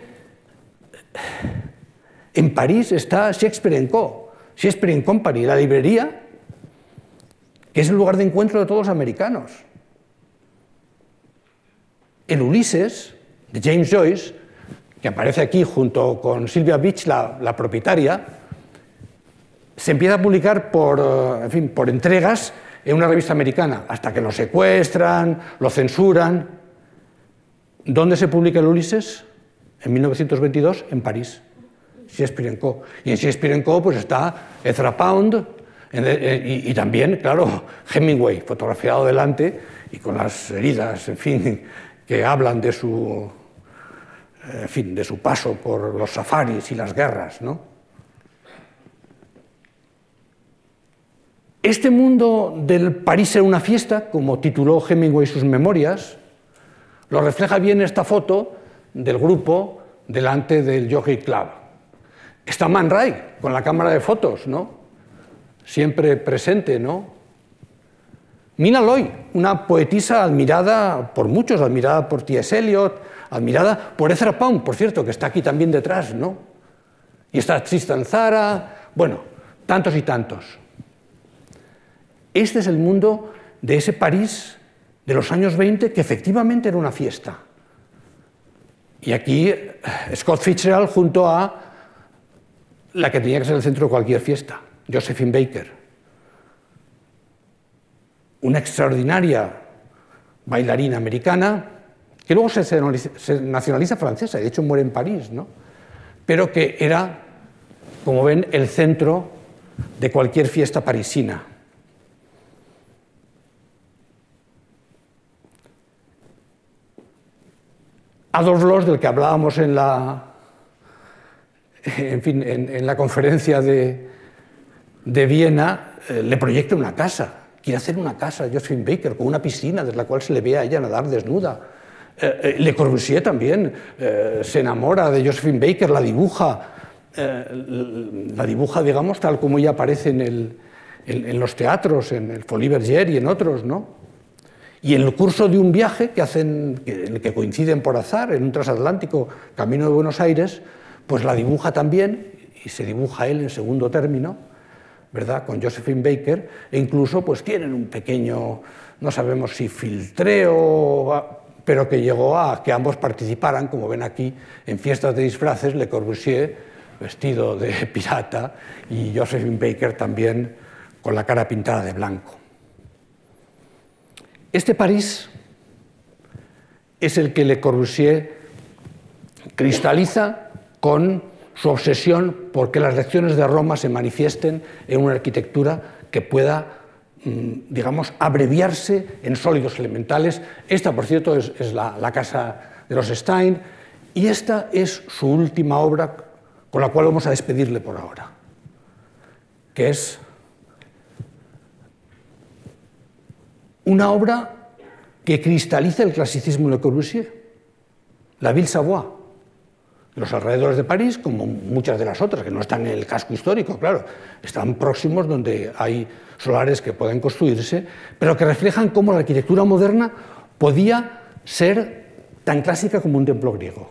en París está Shakespeare and Co., Shakespeare and Company, la librería, que es el lugar de encuentro de todos los americanos. El Ulises, de James Joyce, que aparece aquí junto con Sylvia Beach, la, la propietaria, se empieza a publicar por, en fin, por entregas en una revista americana, hasta que lo secuestran, lo censuran. ¿Dónde se publica el Ulises? En mil novecientos veintidós, en París. Shakespeare and Co. Y en Shakespeare and Co. pues está Ezra Pound, y, y también, claro, Hemingway, fotografiado delante y con las heridas, en fin, que hablan de su, en fin, de su paso por los safaris y las guerras, ¿no? Este mundo del París era una fiesta, como tituló Hemingway sus memorias, lo refleja bien esta foto del grupo delante del Jockey Club. Está Man Ray con la cámara de fotos, ¿no?, siempre presente, ¿no? Mina Loy, una poetisa admirada por muchos, admirada por T S Eliot, admirada por Ezra Pound, por cierto, que está aquí también detrás, ¿no? Y está Tristan Tzara, bueno, tantos y tantos. Este es el mundo de ese París de los años veinte, que efectivamente era una fiesta. Y aquí Scott Fitzgerald junto a la que tenía que ser el centro de cualquier fiesta, Josephine Baker. Una extraordinaria bailarina americana, que luego se, se nacionaliza francesa, y de hecho muere en París, ¿no?, pero que era, como ven, el centro de cualquier fiesta parisina. Adolf Loos, del que hablábamos en la, en fin, en, en la conferencia de, de Viena, eh, le proyecta una casa. Quiere hacer una casa, Josephine Baker, con una piscina desde la cual se le ve a ella nadar desnuda. Eh, eh, Le Corbusier también eh, se enamora de Josephine Baker, la dibuja, eh, la dibuja, digamos, tal como ella aparece en, el, en, en los teatros, en el Folies Bergère y en otros, ¿no? Y en el curso de un viaje que hacen, en el que coinciden por azar, en un transatlántico camino de Buenos Aires, pues la dibuja también, y se dibuja él en segundo término, ¿verdad?, con Josephine Baker, e incluso pues tienen un pequeño, no sabemos si filtreo, pero que llegó a que ambos participaran, como ven aquí, en fiestas de disfraces, Le Corbusier vestido de pirata y Josephine Baker también con la cara pintada de blanco. Este París es el que Le Corbusier cristaliza con su obsesión por que las lecciones de Roma se manifiesten en una arquitectura que pueda, digamos, abreviarse en sólidos elementales. Esta, por cierto, es, es la, la casa de los Stein, y esta es su última obra con la cual vamos a despedirle por ahora, que es una obra que cristaliza el clasicismo de Le Corbusier, la Ville Savoye, los alrededores de París, como muchas de las otras, que no están en el casco histórico, claro, están próximos donde hay solares que pueden construirse, pero que reflejan cómo la arquitectura moderna podía ser tan clásica como un templo griego,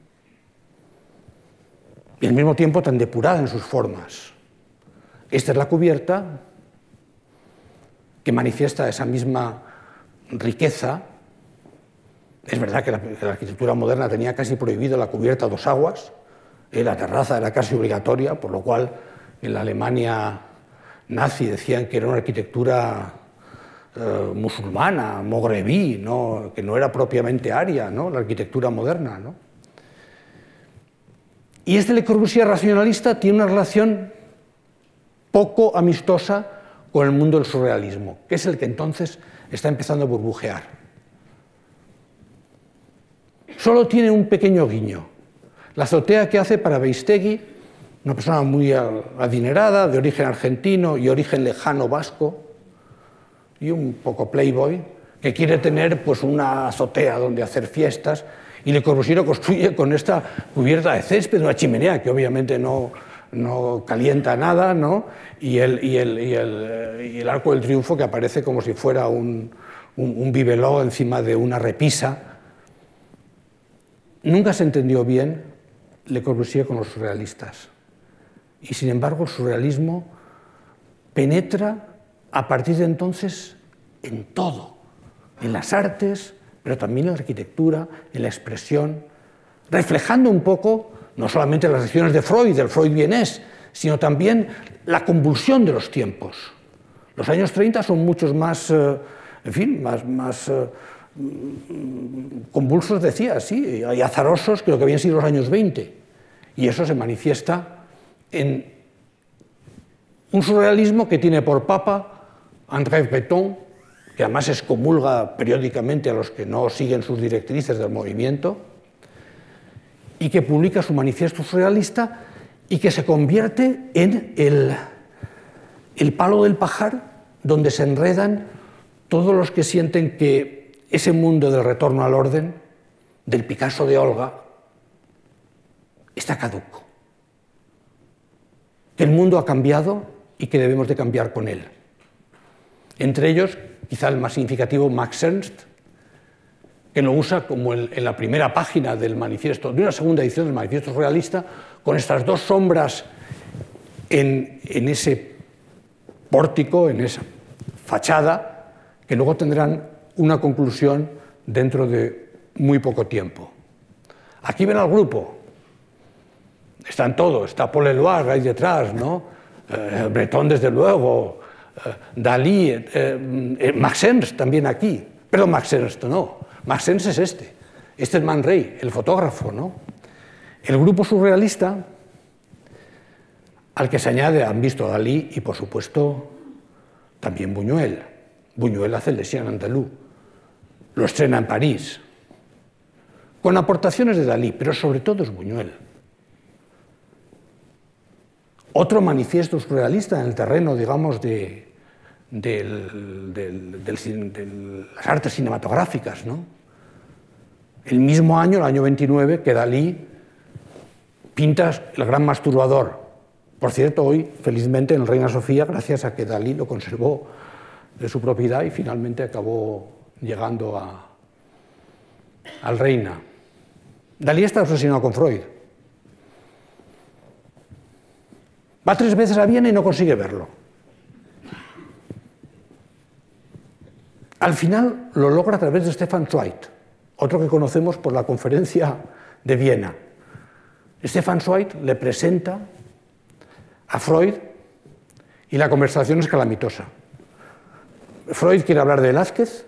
y al mismo tiempo tan depurada en sus formas. Esta es la cubierta que manifiesta esa misma riqueza. Es verdad que la, que la arquitectura moderna tenía casi prohibido la cubierta a dos aguas, eh, la terraza era casi obligatoria, por lo cual en la Alemania nazi decían que era una arquitectura eh, musulmana, mogrebí, ¿no? Que no era propiamente aria, ¿no? La arquitectura moderna, ¿no? Y este Le Corbusier racionalista tiene una relación poco amistosa con el mundo del surrealismo, que es el que entonces está empezando a burbujear. Solo tiene un pequeño guiño, la azotea que hace para Beistegui, una persona muy adinerada, de origen argentino y origen lejano vasco, y un poco playboy, que quiere tener pues, una azotea donde hacer fiestas, y Le Corbusier lo construye con esta cubierta de césped, una chimenea que obviamente no, no calienta nada, ¿no? y, el, y, el, y, el, y el Arco del Triunfo que aparece como si fuera un, un, un bibeló encima de una repisa. Nunca se entendió bien Le Corbusier con los surrealistas, y sin embargo el surrealismo penetra a partir de entonces en todo, en las artes, pero también en la arquitectura, en la expresión, reflejando un poco no solamente las lecciones de Freud, del Freud vienés, sino también la convulsión de los tiempos. Los años treinta son muchos más, eh, en fin, más, más eh, convulsos, decía, sí, y azarosos que lo que habían sido los años veinte. Y eso se manifiesta en un surrealismo que tiene por papa André Breton, que además excomulga periódicamente a los que no siguen sus directrices del movimiento, y que publica su manifiesto surrealista y que se convierte en el, el palo del pajar donde se enredan todos los que sienten que ese mundo del retorno al orden, del Picasso de Olga, está caduco, que el mundo ha cambiado y que debemos de cambiar con él. Entre ellos, quizá el más significativo, Max Ernst, que lo usa como el, en la primera página del manifiesto, de una segunda edición del manifiesto surrealista, con estas dos sombras en, en ese pórtico, en esa fachada, que luego tendrán una conclusión dentro de muy poco tiempo. Aquí ven al grupo, están todos, está Paul Eluard ahí detrás, ¿no? eh, Breton desde luego, eh, Dalí, eh, eh, Max Ernst también aquí, perdón, Max Ernst no, Max Ernst es este, este es Man Ray, el fotógrafo, ¿no? El grupo surrealista, al que se añade, han visto a Dalí y por supuesto también Buñuel. Buñuel hace el Les Chiens Andalous, lo estrena en París, con aportaciones de Dalí, pero sobre todo es Buñuel. Otro manifiesto surrealista en el terreno, digamos, de, del, del, del, de las artes cinematográficas, ¿no? El mismo año, el año veintinueve, que Dalí pinta El gran masturbador. Por cierto, hoy, felizmente, en el Reina Sofía, gracias a que Dalí lo conservó de su propiedad y finalmente acabó llegando a, al Reina. Dalí está obsesionado con Freud. Va tres veces a Viena y no consigue verlo. Al final lo logra a través de Stefan Zweig, otro que conocemos por la conferencia de Viena. Stefan Zweig le presenta a Freud y la conversación es calamitosa. Freud quiere hablar de Velázquez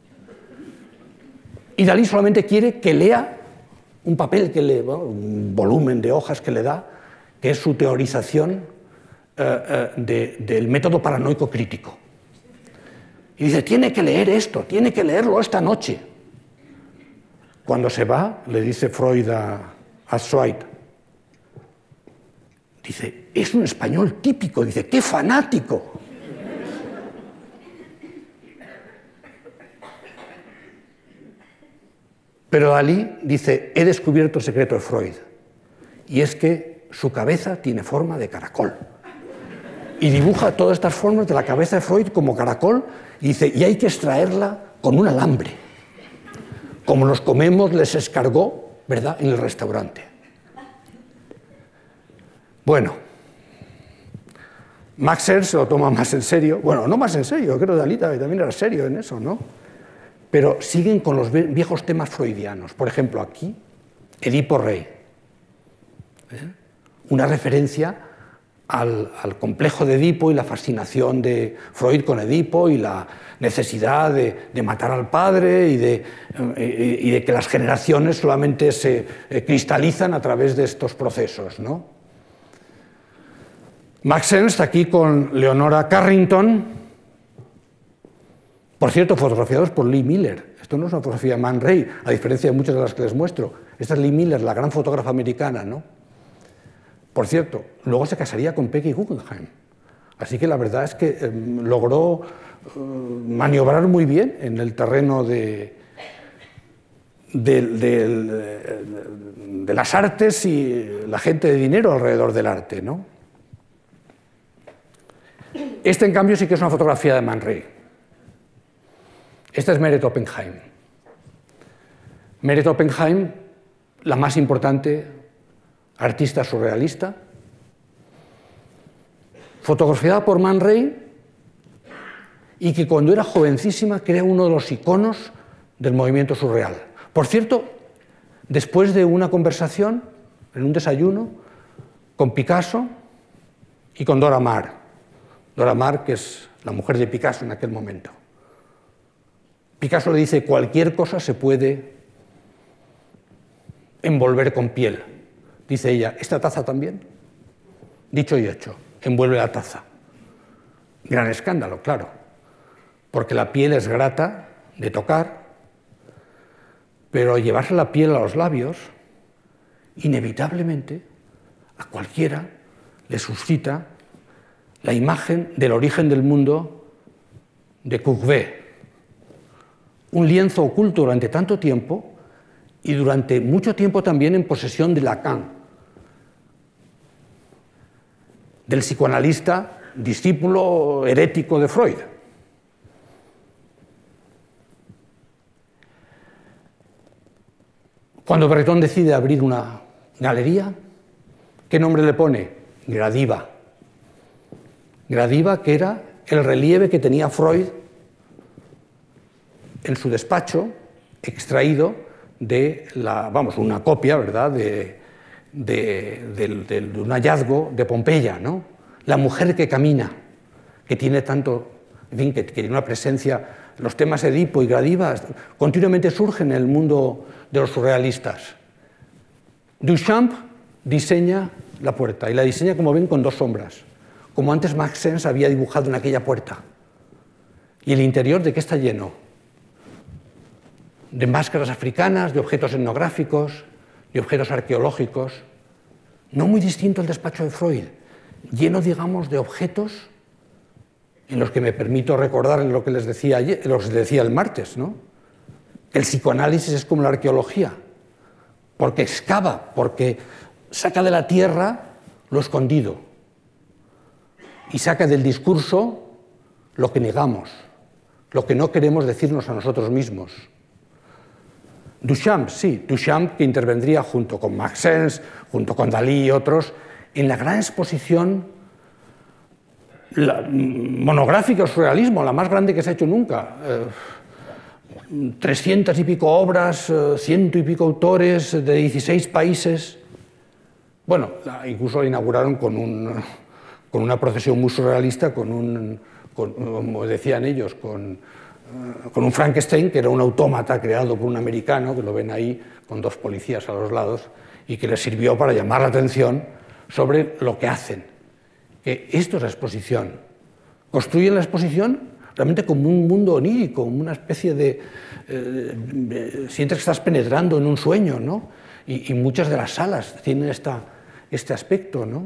y Dalí solamente quiere que lea un papel, que le, bueno, un volumen de hojas que le da que es su teorización eh, eh, de, del método paranoico crítico. Y dice, tiene que leer esto, tiene que leerlo esta noche. Cuando se va, le dice Freud a, a Zweig, dice, es un español típico, dice, ¡qué fanático! Pero Dalí dice, he descubierto el secreto de Freud, y es que su cabeza tiene forma de caracol. Y dibuja todas estas formas de la cabeza de Freud como caracol, y dice, y hay que extraerla con un alambre, como nos comemos les escargó, ¿verdad?, en el restaurante. Bueno, Max Ernst se lo toma más en serio, bueno, no más en serio, creo que Dalí también era serio en eso, ¿no? Pero siguen con los viejos temas freudianos. Por ejemplo, aquí, Edipo Rey. ¿Eh? Una referencia al, al complejo de Edipo y la fascinación de Freud con Edipo y la necesidad de, de matar al padre y de, eh, y de que las generaciones solamente se eh, cristalizan a través de estos procesos, ¿no? Max Ernst aquí con Leonora Carrington, por cierto, fotografiados por Lee Miller. Esto no es una fotografía de Man Ray, a diferencia de muchas de las que les muestro. Esta es Lee Miller, la gran fotógrafa americana, ¿no? Por cierto, luego se casaría con Peggy Guggenheim. Así que la verdad es que eh, logró eh, maniobrar muy bien en el terreno de, de, de, de, de las artes y la gente de dinero alrededor del arte, ¿no? Este, en cambio, sí que es una fotografía de Man Ray. Esta es Meret Oppenheim. Meret Oppenheim, la más importante artista surrealista, fotografiada por Man Ray y que cuando era jovencísima crea uno de los iconos del movimiento surreal. Por cierto, después de una conversación, en un desayuno, con Picasso y con Dora Maar. Dora Maar, que es la mujer de Picasso en aquel momento. Picasso le dice, cualquier cosa se puede envolver con piel. Dice ella, ¿esta taza también? Dicho y hecho, envuelve la taza. Gran escándalo, claro, porque la piel es grata de tocar, pero llevarse la piel a los labios, inevitablemente, a cualquiera le suscita la imagen del origen del mundo de Courbet. Un lienzo oculto durante tanto tiempo y durante mucho tiempo también en posesión de Lacan, del psicoanalista discípulo herético de Freud. Cuando Breton decide abrir una galería, ¿qué nombre le pone? Gradiva. Gradiva, que era el relieve que tenía Freud en su despacho, extraído de la, vamos, una copia, ¿verdad?, de, de, de, de, de un hallazgo de Pompeya, ¿no? La mujer que camina, que tiene tanto, en fin, que, que tiene una presencia, los temas Edipo y Gradiva continuamente surgen en el mundo de los surrealistas. Duchamp diseña la puerta, y la diseña, como ven, con dos sombras, como antes Max Ernst había dibujado en aquella puerta. ¿Y el interior de qué está lleno? De máscaras africanas, de objetos etnográficos, de objetos arqueológicos, no muy distinto al despacho de Freud, lleno, digamos, de objetos en los que me permito recordar lo que les decía, ayer, lo que les decía el martes, ¿no? El psicoanálisis es como la arqueología, porque excava, porque saca de la tierra lo escondido y saca del discurso lo que negamos, lo que no queremos decirnos a nosotros mismos. Duchamp, sí, Duchamp, que intervendría junto con Max Ernst, junto con Dalí y otros, en la gran exposición la, monográfica o surrealismo, la más grande que se ha hecho nunca. Eh, trescientas y pico obras, eh, ciento y pico autores de dieciséis países. Bueno, la, incluso la inauguraron con, un, con una procesión muy surrealista, con un, con, como decían ellos, con... con un Frankenstein, que era un autómata creado por un americano, que lo ven ahí, con dos policías a los lados, y que les sirvió para llamar la atención sobre lo que hacen. Que esto es la exposición. Construyen la exposición realmente como un mundo onírico, como una especie de... Eh, de sientes que estás penetrando en un sueño, ¿no? Y, y muchas de las salas tienen esta, este aspecto, ¿no?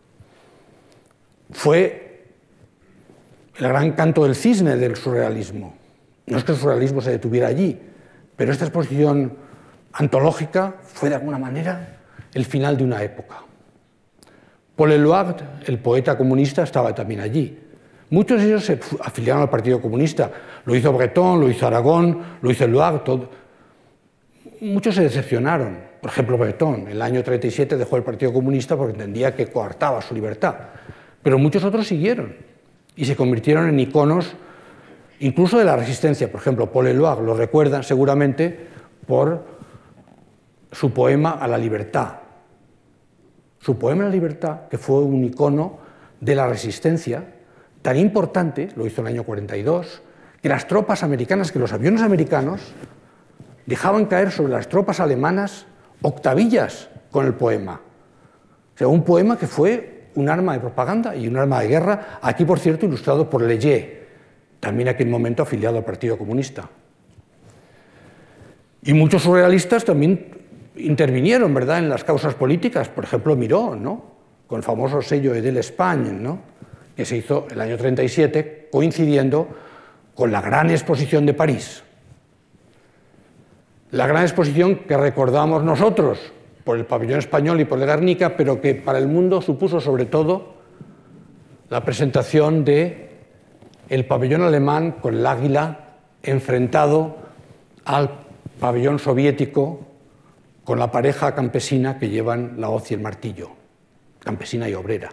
Fue el gran canto del cisne del surrealismo. No es que el surrealismo se detuviera allí, pero esta exposición antológica fue de alguna manera el final de una época. Paul Eluard, el poeta comunista, estaba también allí. Muchos de ellos se afiliaron al Partido Comunista. Lo hizo Breton, lo hizo Aragón, lo hizo Eluard. Todo. Muchos se decepcionaron. Por ejemplo, Breton, en el año treinta y siete dejó el Partido Comunista porque entendía que coartaba su libertad. Pero muchos otros siguieron y se convirtieron en iconos incluso de la resistencia. Por ejemplo, Paul Eluard lo recuerdan seguramente por su poema A la libertad. Su poema A la libertad, que fue un icono de la resistencia, tan importante, lo hizo en el año cuarenta y dos, que las tropas americanas, que los aviones americanos dejaban caer sobre las tropas alemanas octavillas con el poema. O sea, un poema que fue un arma de propaganda y un arma de guerra, aquí, por cierto, ilustrado por Leyé, también en aquel momento afiliado al Partido Comunista. Y muchos surrealistas también intervinieron, ¿verdad?, en las causas políticas. Por ejemplo, Miró, ¿no?, con el famoso sello Edel Espagne, ¿no?, que se hizo el año treinta y siete, coincidiendo con la gran exposición de París. La gran exposición que recordamos nosotros por el pabellón español y por el Guernica, pero que para el mundo supuso sobre todo la presentación de el pabellón alemán con el águila enfrentado al pabellón soviético con la pareja campesina que llevan la hoz y el martillo, campesina y obrera.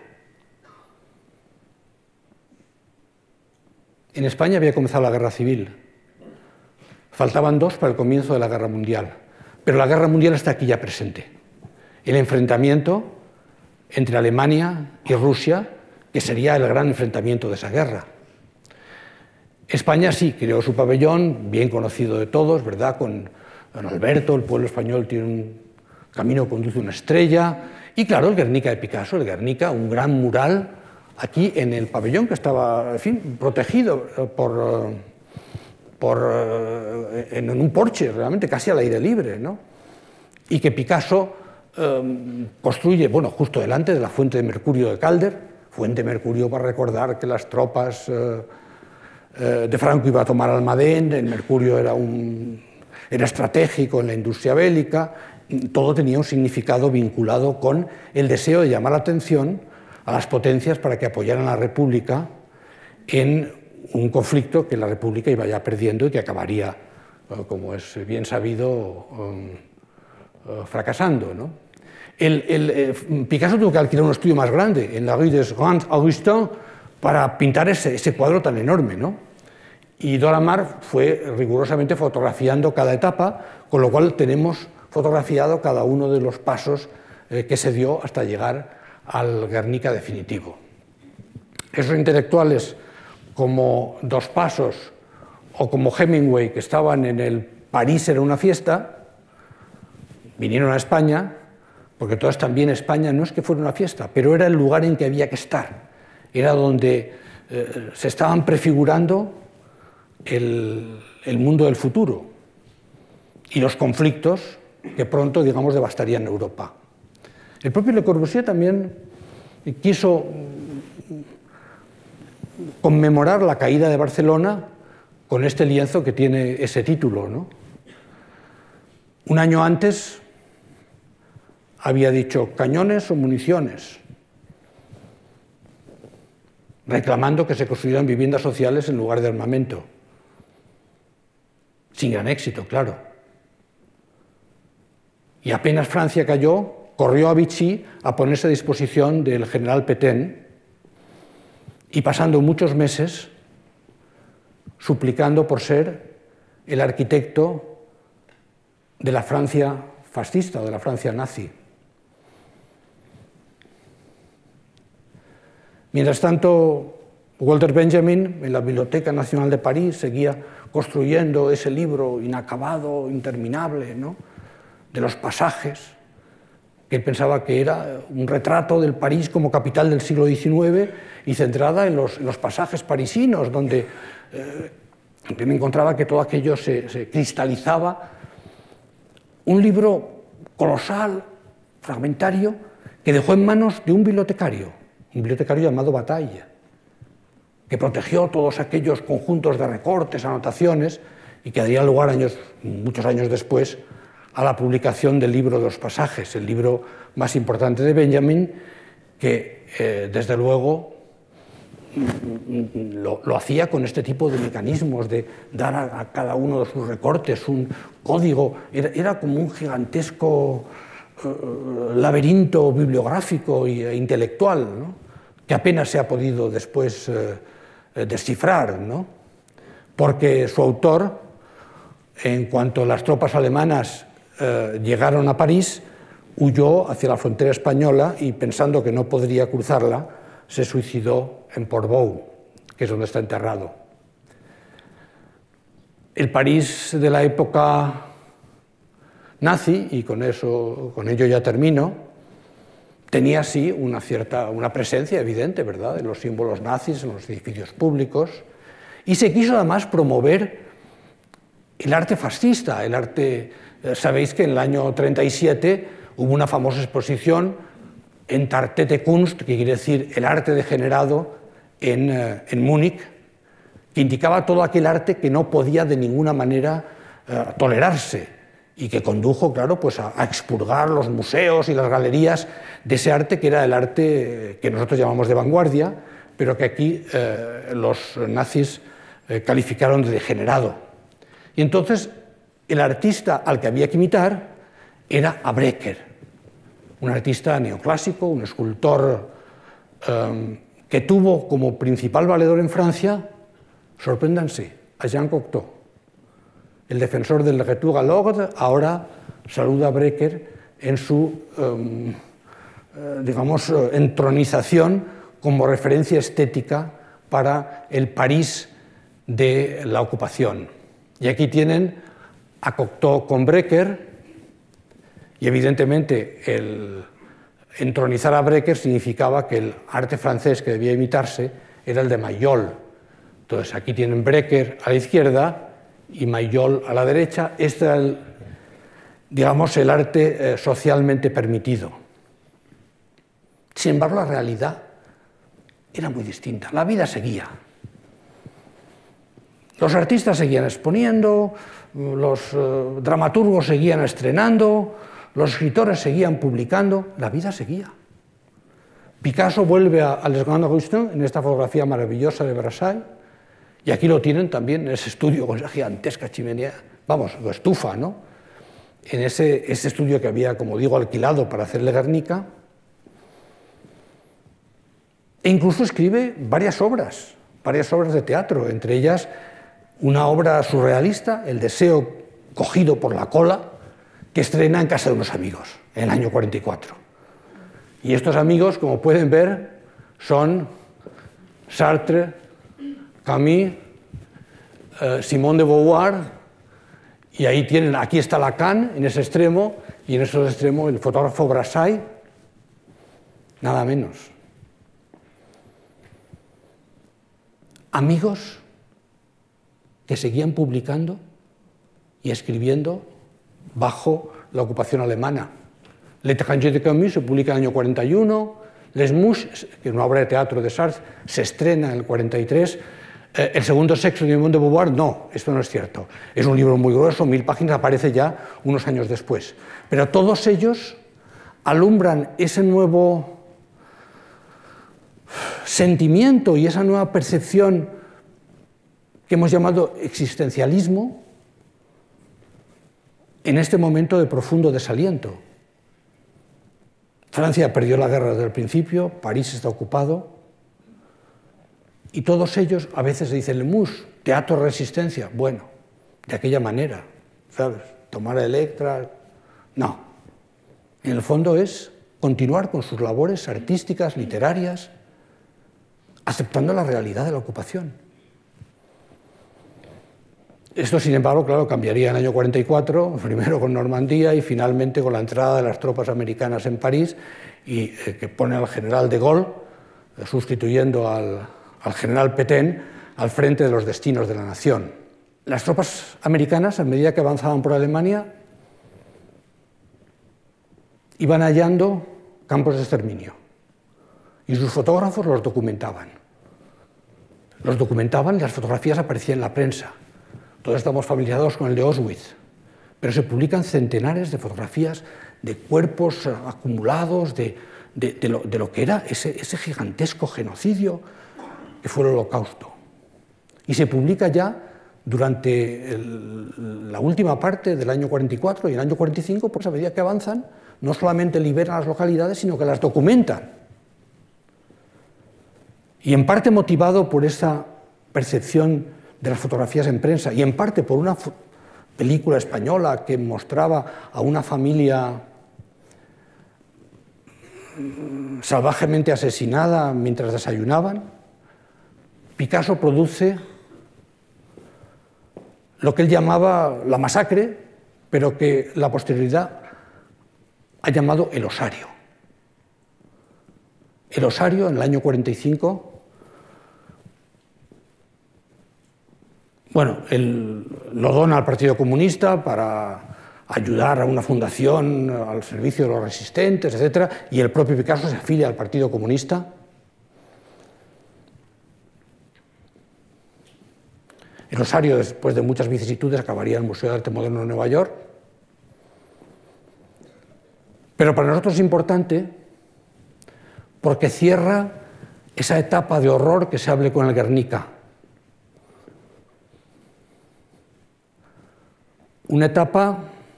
En España había comenzado la guerra civil. Faltaban dos para el comienzo de la guerra mundial. Pero la guerra mundial está aquí ya presente. El enfrentamiento entre Alemania y Rusia, que sería el gran enfrentamiento de esa guerra. España sí creó su pabellón, bien conocido de todos, ¿verdad?, con Don Alberto, el pueblo español tiene un camino que conduce a una estrella, y claro, el Guernica de Picasso, el Guernica, un gran mural aquí en el pabellón que estaba, en fin, protegido por, por, en un porche, realmente casi al aire libre, ¿no? Y que Picasso eh, construye, bueno, justo delante de la fuente de mercurio de Calder, fuente de mercurio para recordar que las tropas eh, eh, de Franco iban a tomar Almadén, el mercurio era, un, era estratégico en la industria bélica, todo tenía un significado vinculado con el deseo de llamar la atención a las potencias para que apoyaran a la República en un conflicto que la República iba ya perdiendo y que acabaría, como es bien sabido, fracasando, ¿no? El, el, eh, Picasso tuvo que alquilar un estudio más grande en la rue des Grands Augustins para pintar ese, ese cuadro tan enorme, ¿no? Y Dora Maar fue rigurosamente fotografiando cada etapa, con lo cual tenemos fotografiado cada uno de los pasos eh, que se dio hasta llegar al Guernica definitivo. Esos intelectuales como Dos Pasos o como Hemingway, que estaban en el París era una fiesta, vinieron a España, porque todas también España no es que fuera una fiesta, pero era el lugar en que había que estar, era donde eh, se estaban prefigurando el, el mundo del futuro y los conflictos que pronto, digamos, devastarían Europa. El propio Le Corbusier también quiso conmemorar la caída de Barcelona con este lienzo que tiene ese título, ¿no? Un año antes había dicho cañones o municiones, reclamando que se construyeran viviendas sociales en lugar de armamento. Sin gran éxito, claro. Y apenas Francia cayó, corrió a Vichy a ponerse a disposición del general Pétain y pasando muchos meses suplicando por ser el arquitecto de la Francia fascista o de la Francia nazi. Mientras tanto, Walter Benjamin, en la Biblioteca Nacional de París, seguía construyendo ese libro inacabado, interminable, ¿no?, de los pasajes, que él pensaba que era un retrato del París como capital del siglo diecinueve y centrada en los, en los pasajes parisinos, donde eh, yo me encontraba que todo aquello se, se cristalizaba. Un libro colosal, fragmentario, que dejó en manos de un bibliotecario, un bibliotecario llamado Bataille, que protegió todos aquellos conjuntos de recortes, anotaciones, y que daría lugar años, muchos años después a la publicación del libro de los pasajes, el libro más importante de Benjamin, que eh, desde luego lo, lo hacía con este tipo de mecanismos, de dar a, a cada uno de sus recortes un código. Era, era como un gigantesco eh, laberinto bibliográfico e intelectual, ¿no?, que apenas se ha podido después eh, descifrar, ¿no?, porque su autor, en cuanto las tropas alemanas eh, llegaron a París, huyó hacia la frontera española y, pensando que no podría cruzarla, se suicidó en Portbou, que es donde está enterrado. El París de la época nazi, y con, eso, con ello ya termino, tenía sí una, cierta, una presencia evidente, ¿verdad?, en los símbolos nazis, en los edificios públicos, y se quiso además promover el arte fascista, el arte. Sabéis que en el año treinta y siete hubo una famosa exposición en Tartete Kunst, que quiere decir el arte degenerado, en, en Múnich, que indicaba todo aquel arte que no podía de ninguna manera eh, tolerarse y que condujo, claro, pues a, a expurgar los museos y las galerías de ese arte que era el arte que nosotros llamamos de vanguardia, pero que aquí eh, los nazis eh, calificaron de degenerado. Y entonces el artista al que había que imitar era a Breker, un artista neoclásico, un escultor eh, que tuvo como principal valedor en Francia, sorpréndanse, a Jean Cocteau. El defensor del retour à l'ordre ahora saluda a Breker en su, eh, eh, digamos, entronización como referencia estética para el París de la ocupación. Y aquí tienen a Cocteau con Breker, y evidentemente el entronizar a Breker significaba que el arte francés que debía imitarse era el de Mayol. Entonces aquí tienen Breker a la izquierda y Mayol a la derecha. Este era el, digamos, el arte eh, socialmente permitido. Sin embargo, la realidad era muy distinta. La vida seguía. Los artistas seguían exponiendo, los uh, dramaturgos seguían estrenando, los escritores seguían publicando, la vida seguía. Picasso vuelve a, a Les Grands Augustins en esta fotografía maravillosa de Versailles, y aquí lo tienen también en ese estudio con esa gigantesca chimenea, vamos, estufa, ¿no?, en ese, ese estudio que había, como digo, alquilado para hacerle Guernica. E incluso escribe varias obras, varias obras de teatro, entre ellas una obra surrealista, El deseo cogido por la cola, que estrena en casa de unos amigos en el año cuarenta y cuatro. Y estos amigos, como pueden ver, son Sartre, Camus, eh, Simone de Beauvoir, y ahí tienen, aquí está Lacan en ese extremo, y en ese extremo el fotógrafo Brassai, nada menos. Amigos que seguían publicando y escribiendo bajo la ocupación alemana. L'Étranger de Camus se publica en el año cuarenta y uno, Les Mouches, que es una obra de teatro de Sartre, se estrena en el cuarenta y tres, eh, El segundo sexo de Simone de Beauvoir, no, esto no es cierto. Es un libro muy grueso, mil páginas, aparece ya unos años después. Pero todos ellos alumbran ese nuevo sentimiento y esa nueva percepción que hemos llamado existencialismo en este momento de profundo desaliento. Francia perdió la guerra desde el principio, París está ocupado, y todos ellos a veces dicen Le Mus, teatro de resistencia. Bueno, de aquella manera, ¿sabes? Tomar a Electra. No. En el fondo es continuar con sus labores artísticas, literarias, aceptando la realidad de la ocupación. Esto, sin embargo, claro, cambiaría en el año cuarenta y cuatro, primero con Normandía y finalmente con la entrada de las tropas americanas en París, y eh, que pone al general de Gaulle, eh, sustituyendo al, al general Pétain, al frente de los destinos de la nación. Las tropas americanas, a medida que avanzaban por Alemania, iban hallando campos de exterminio, y sus fotógrafos los documentaban. Los documentaban y las fotografías aparecían en la prensa. Todos estamos familiarizados con el de Auschwitz, pero se publican centenares de fotografías de cuerpos acumulados, de, de, de, lo, de lo que era ese, ese gigantesco genocidio que fue el Holocausto. Y se publica ya durante el, la última parte del año cuarenta y cuatro y el año cuarenta y cinco, pues a medida que avanzan, no solamente liberan las localidades, sino que las documentan. Y en parte motivado por esa percepción de las fotografías en prensa, y en parte por una película española que mostraba a una familia salvajemente asesinada mientras desayunaban, Picasso produce lo que él llamaba la masacre, pero que la posterioridad ha llamado el osario. El osario, en el año cuarenta y cinco, bueno, él lo dona al Partido Comunista para ayudar a una fundación al servicio de los resistentes, etcétera, y el propio Picasso se afilia al Partido Comunista. El osario, después de muchas vicisitudes, acabaría en el Museo de Arte Moderno de Nueva York. Pero para nosotros es importante porque cierra esa etapa de horror que se hable con el Guernica. Una etapa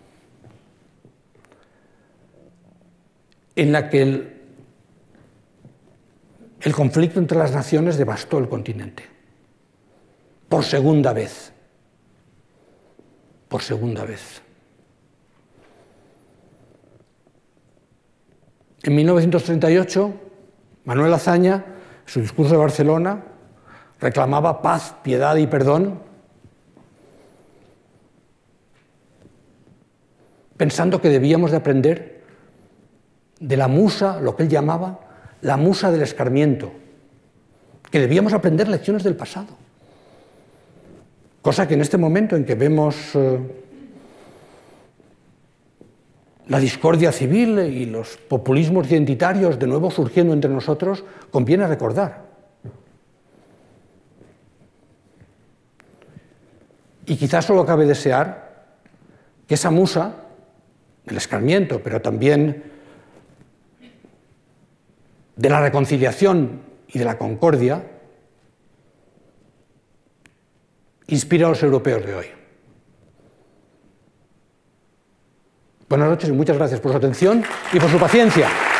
en la que el, el conflicto entre las naciones devastó el continente. Por segunda vez. Por segunda vez. En mil novecientos treinta y ocho, Manuel Azaña, en su discurso de Barcelona, reclamaba paz, piedad y perdón, pensando que debíamos de aprender de la musa, lo que él llamaba la musa del escarmiento, que debíamos aprender lecciones del pasado. Cosa que en este momento en que vemos eh, la discordia civil y los populismos identitarios de nuevo surgiendo entre nosotros, conviene recordar. Y quizás solo cabe desear que esa musa del escarmiento, pero también de la reconciliación y de la concordia, inspira a los europeos de hoy. Buenas noches y muchas gracias por su atención y por su paciencia.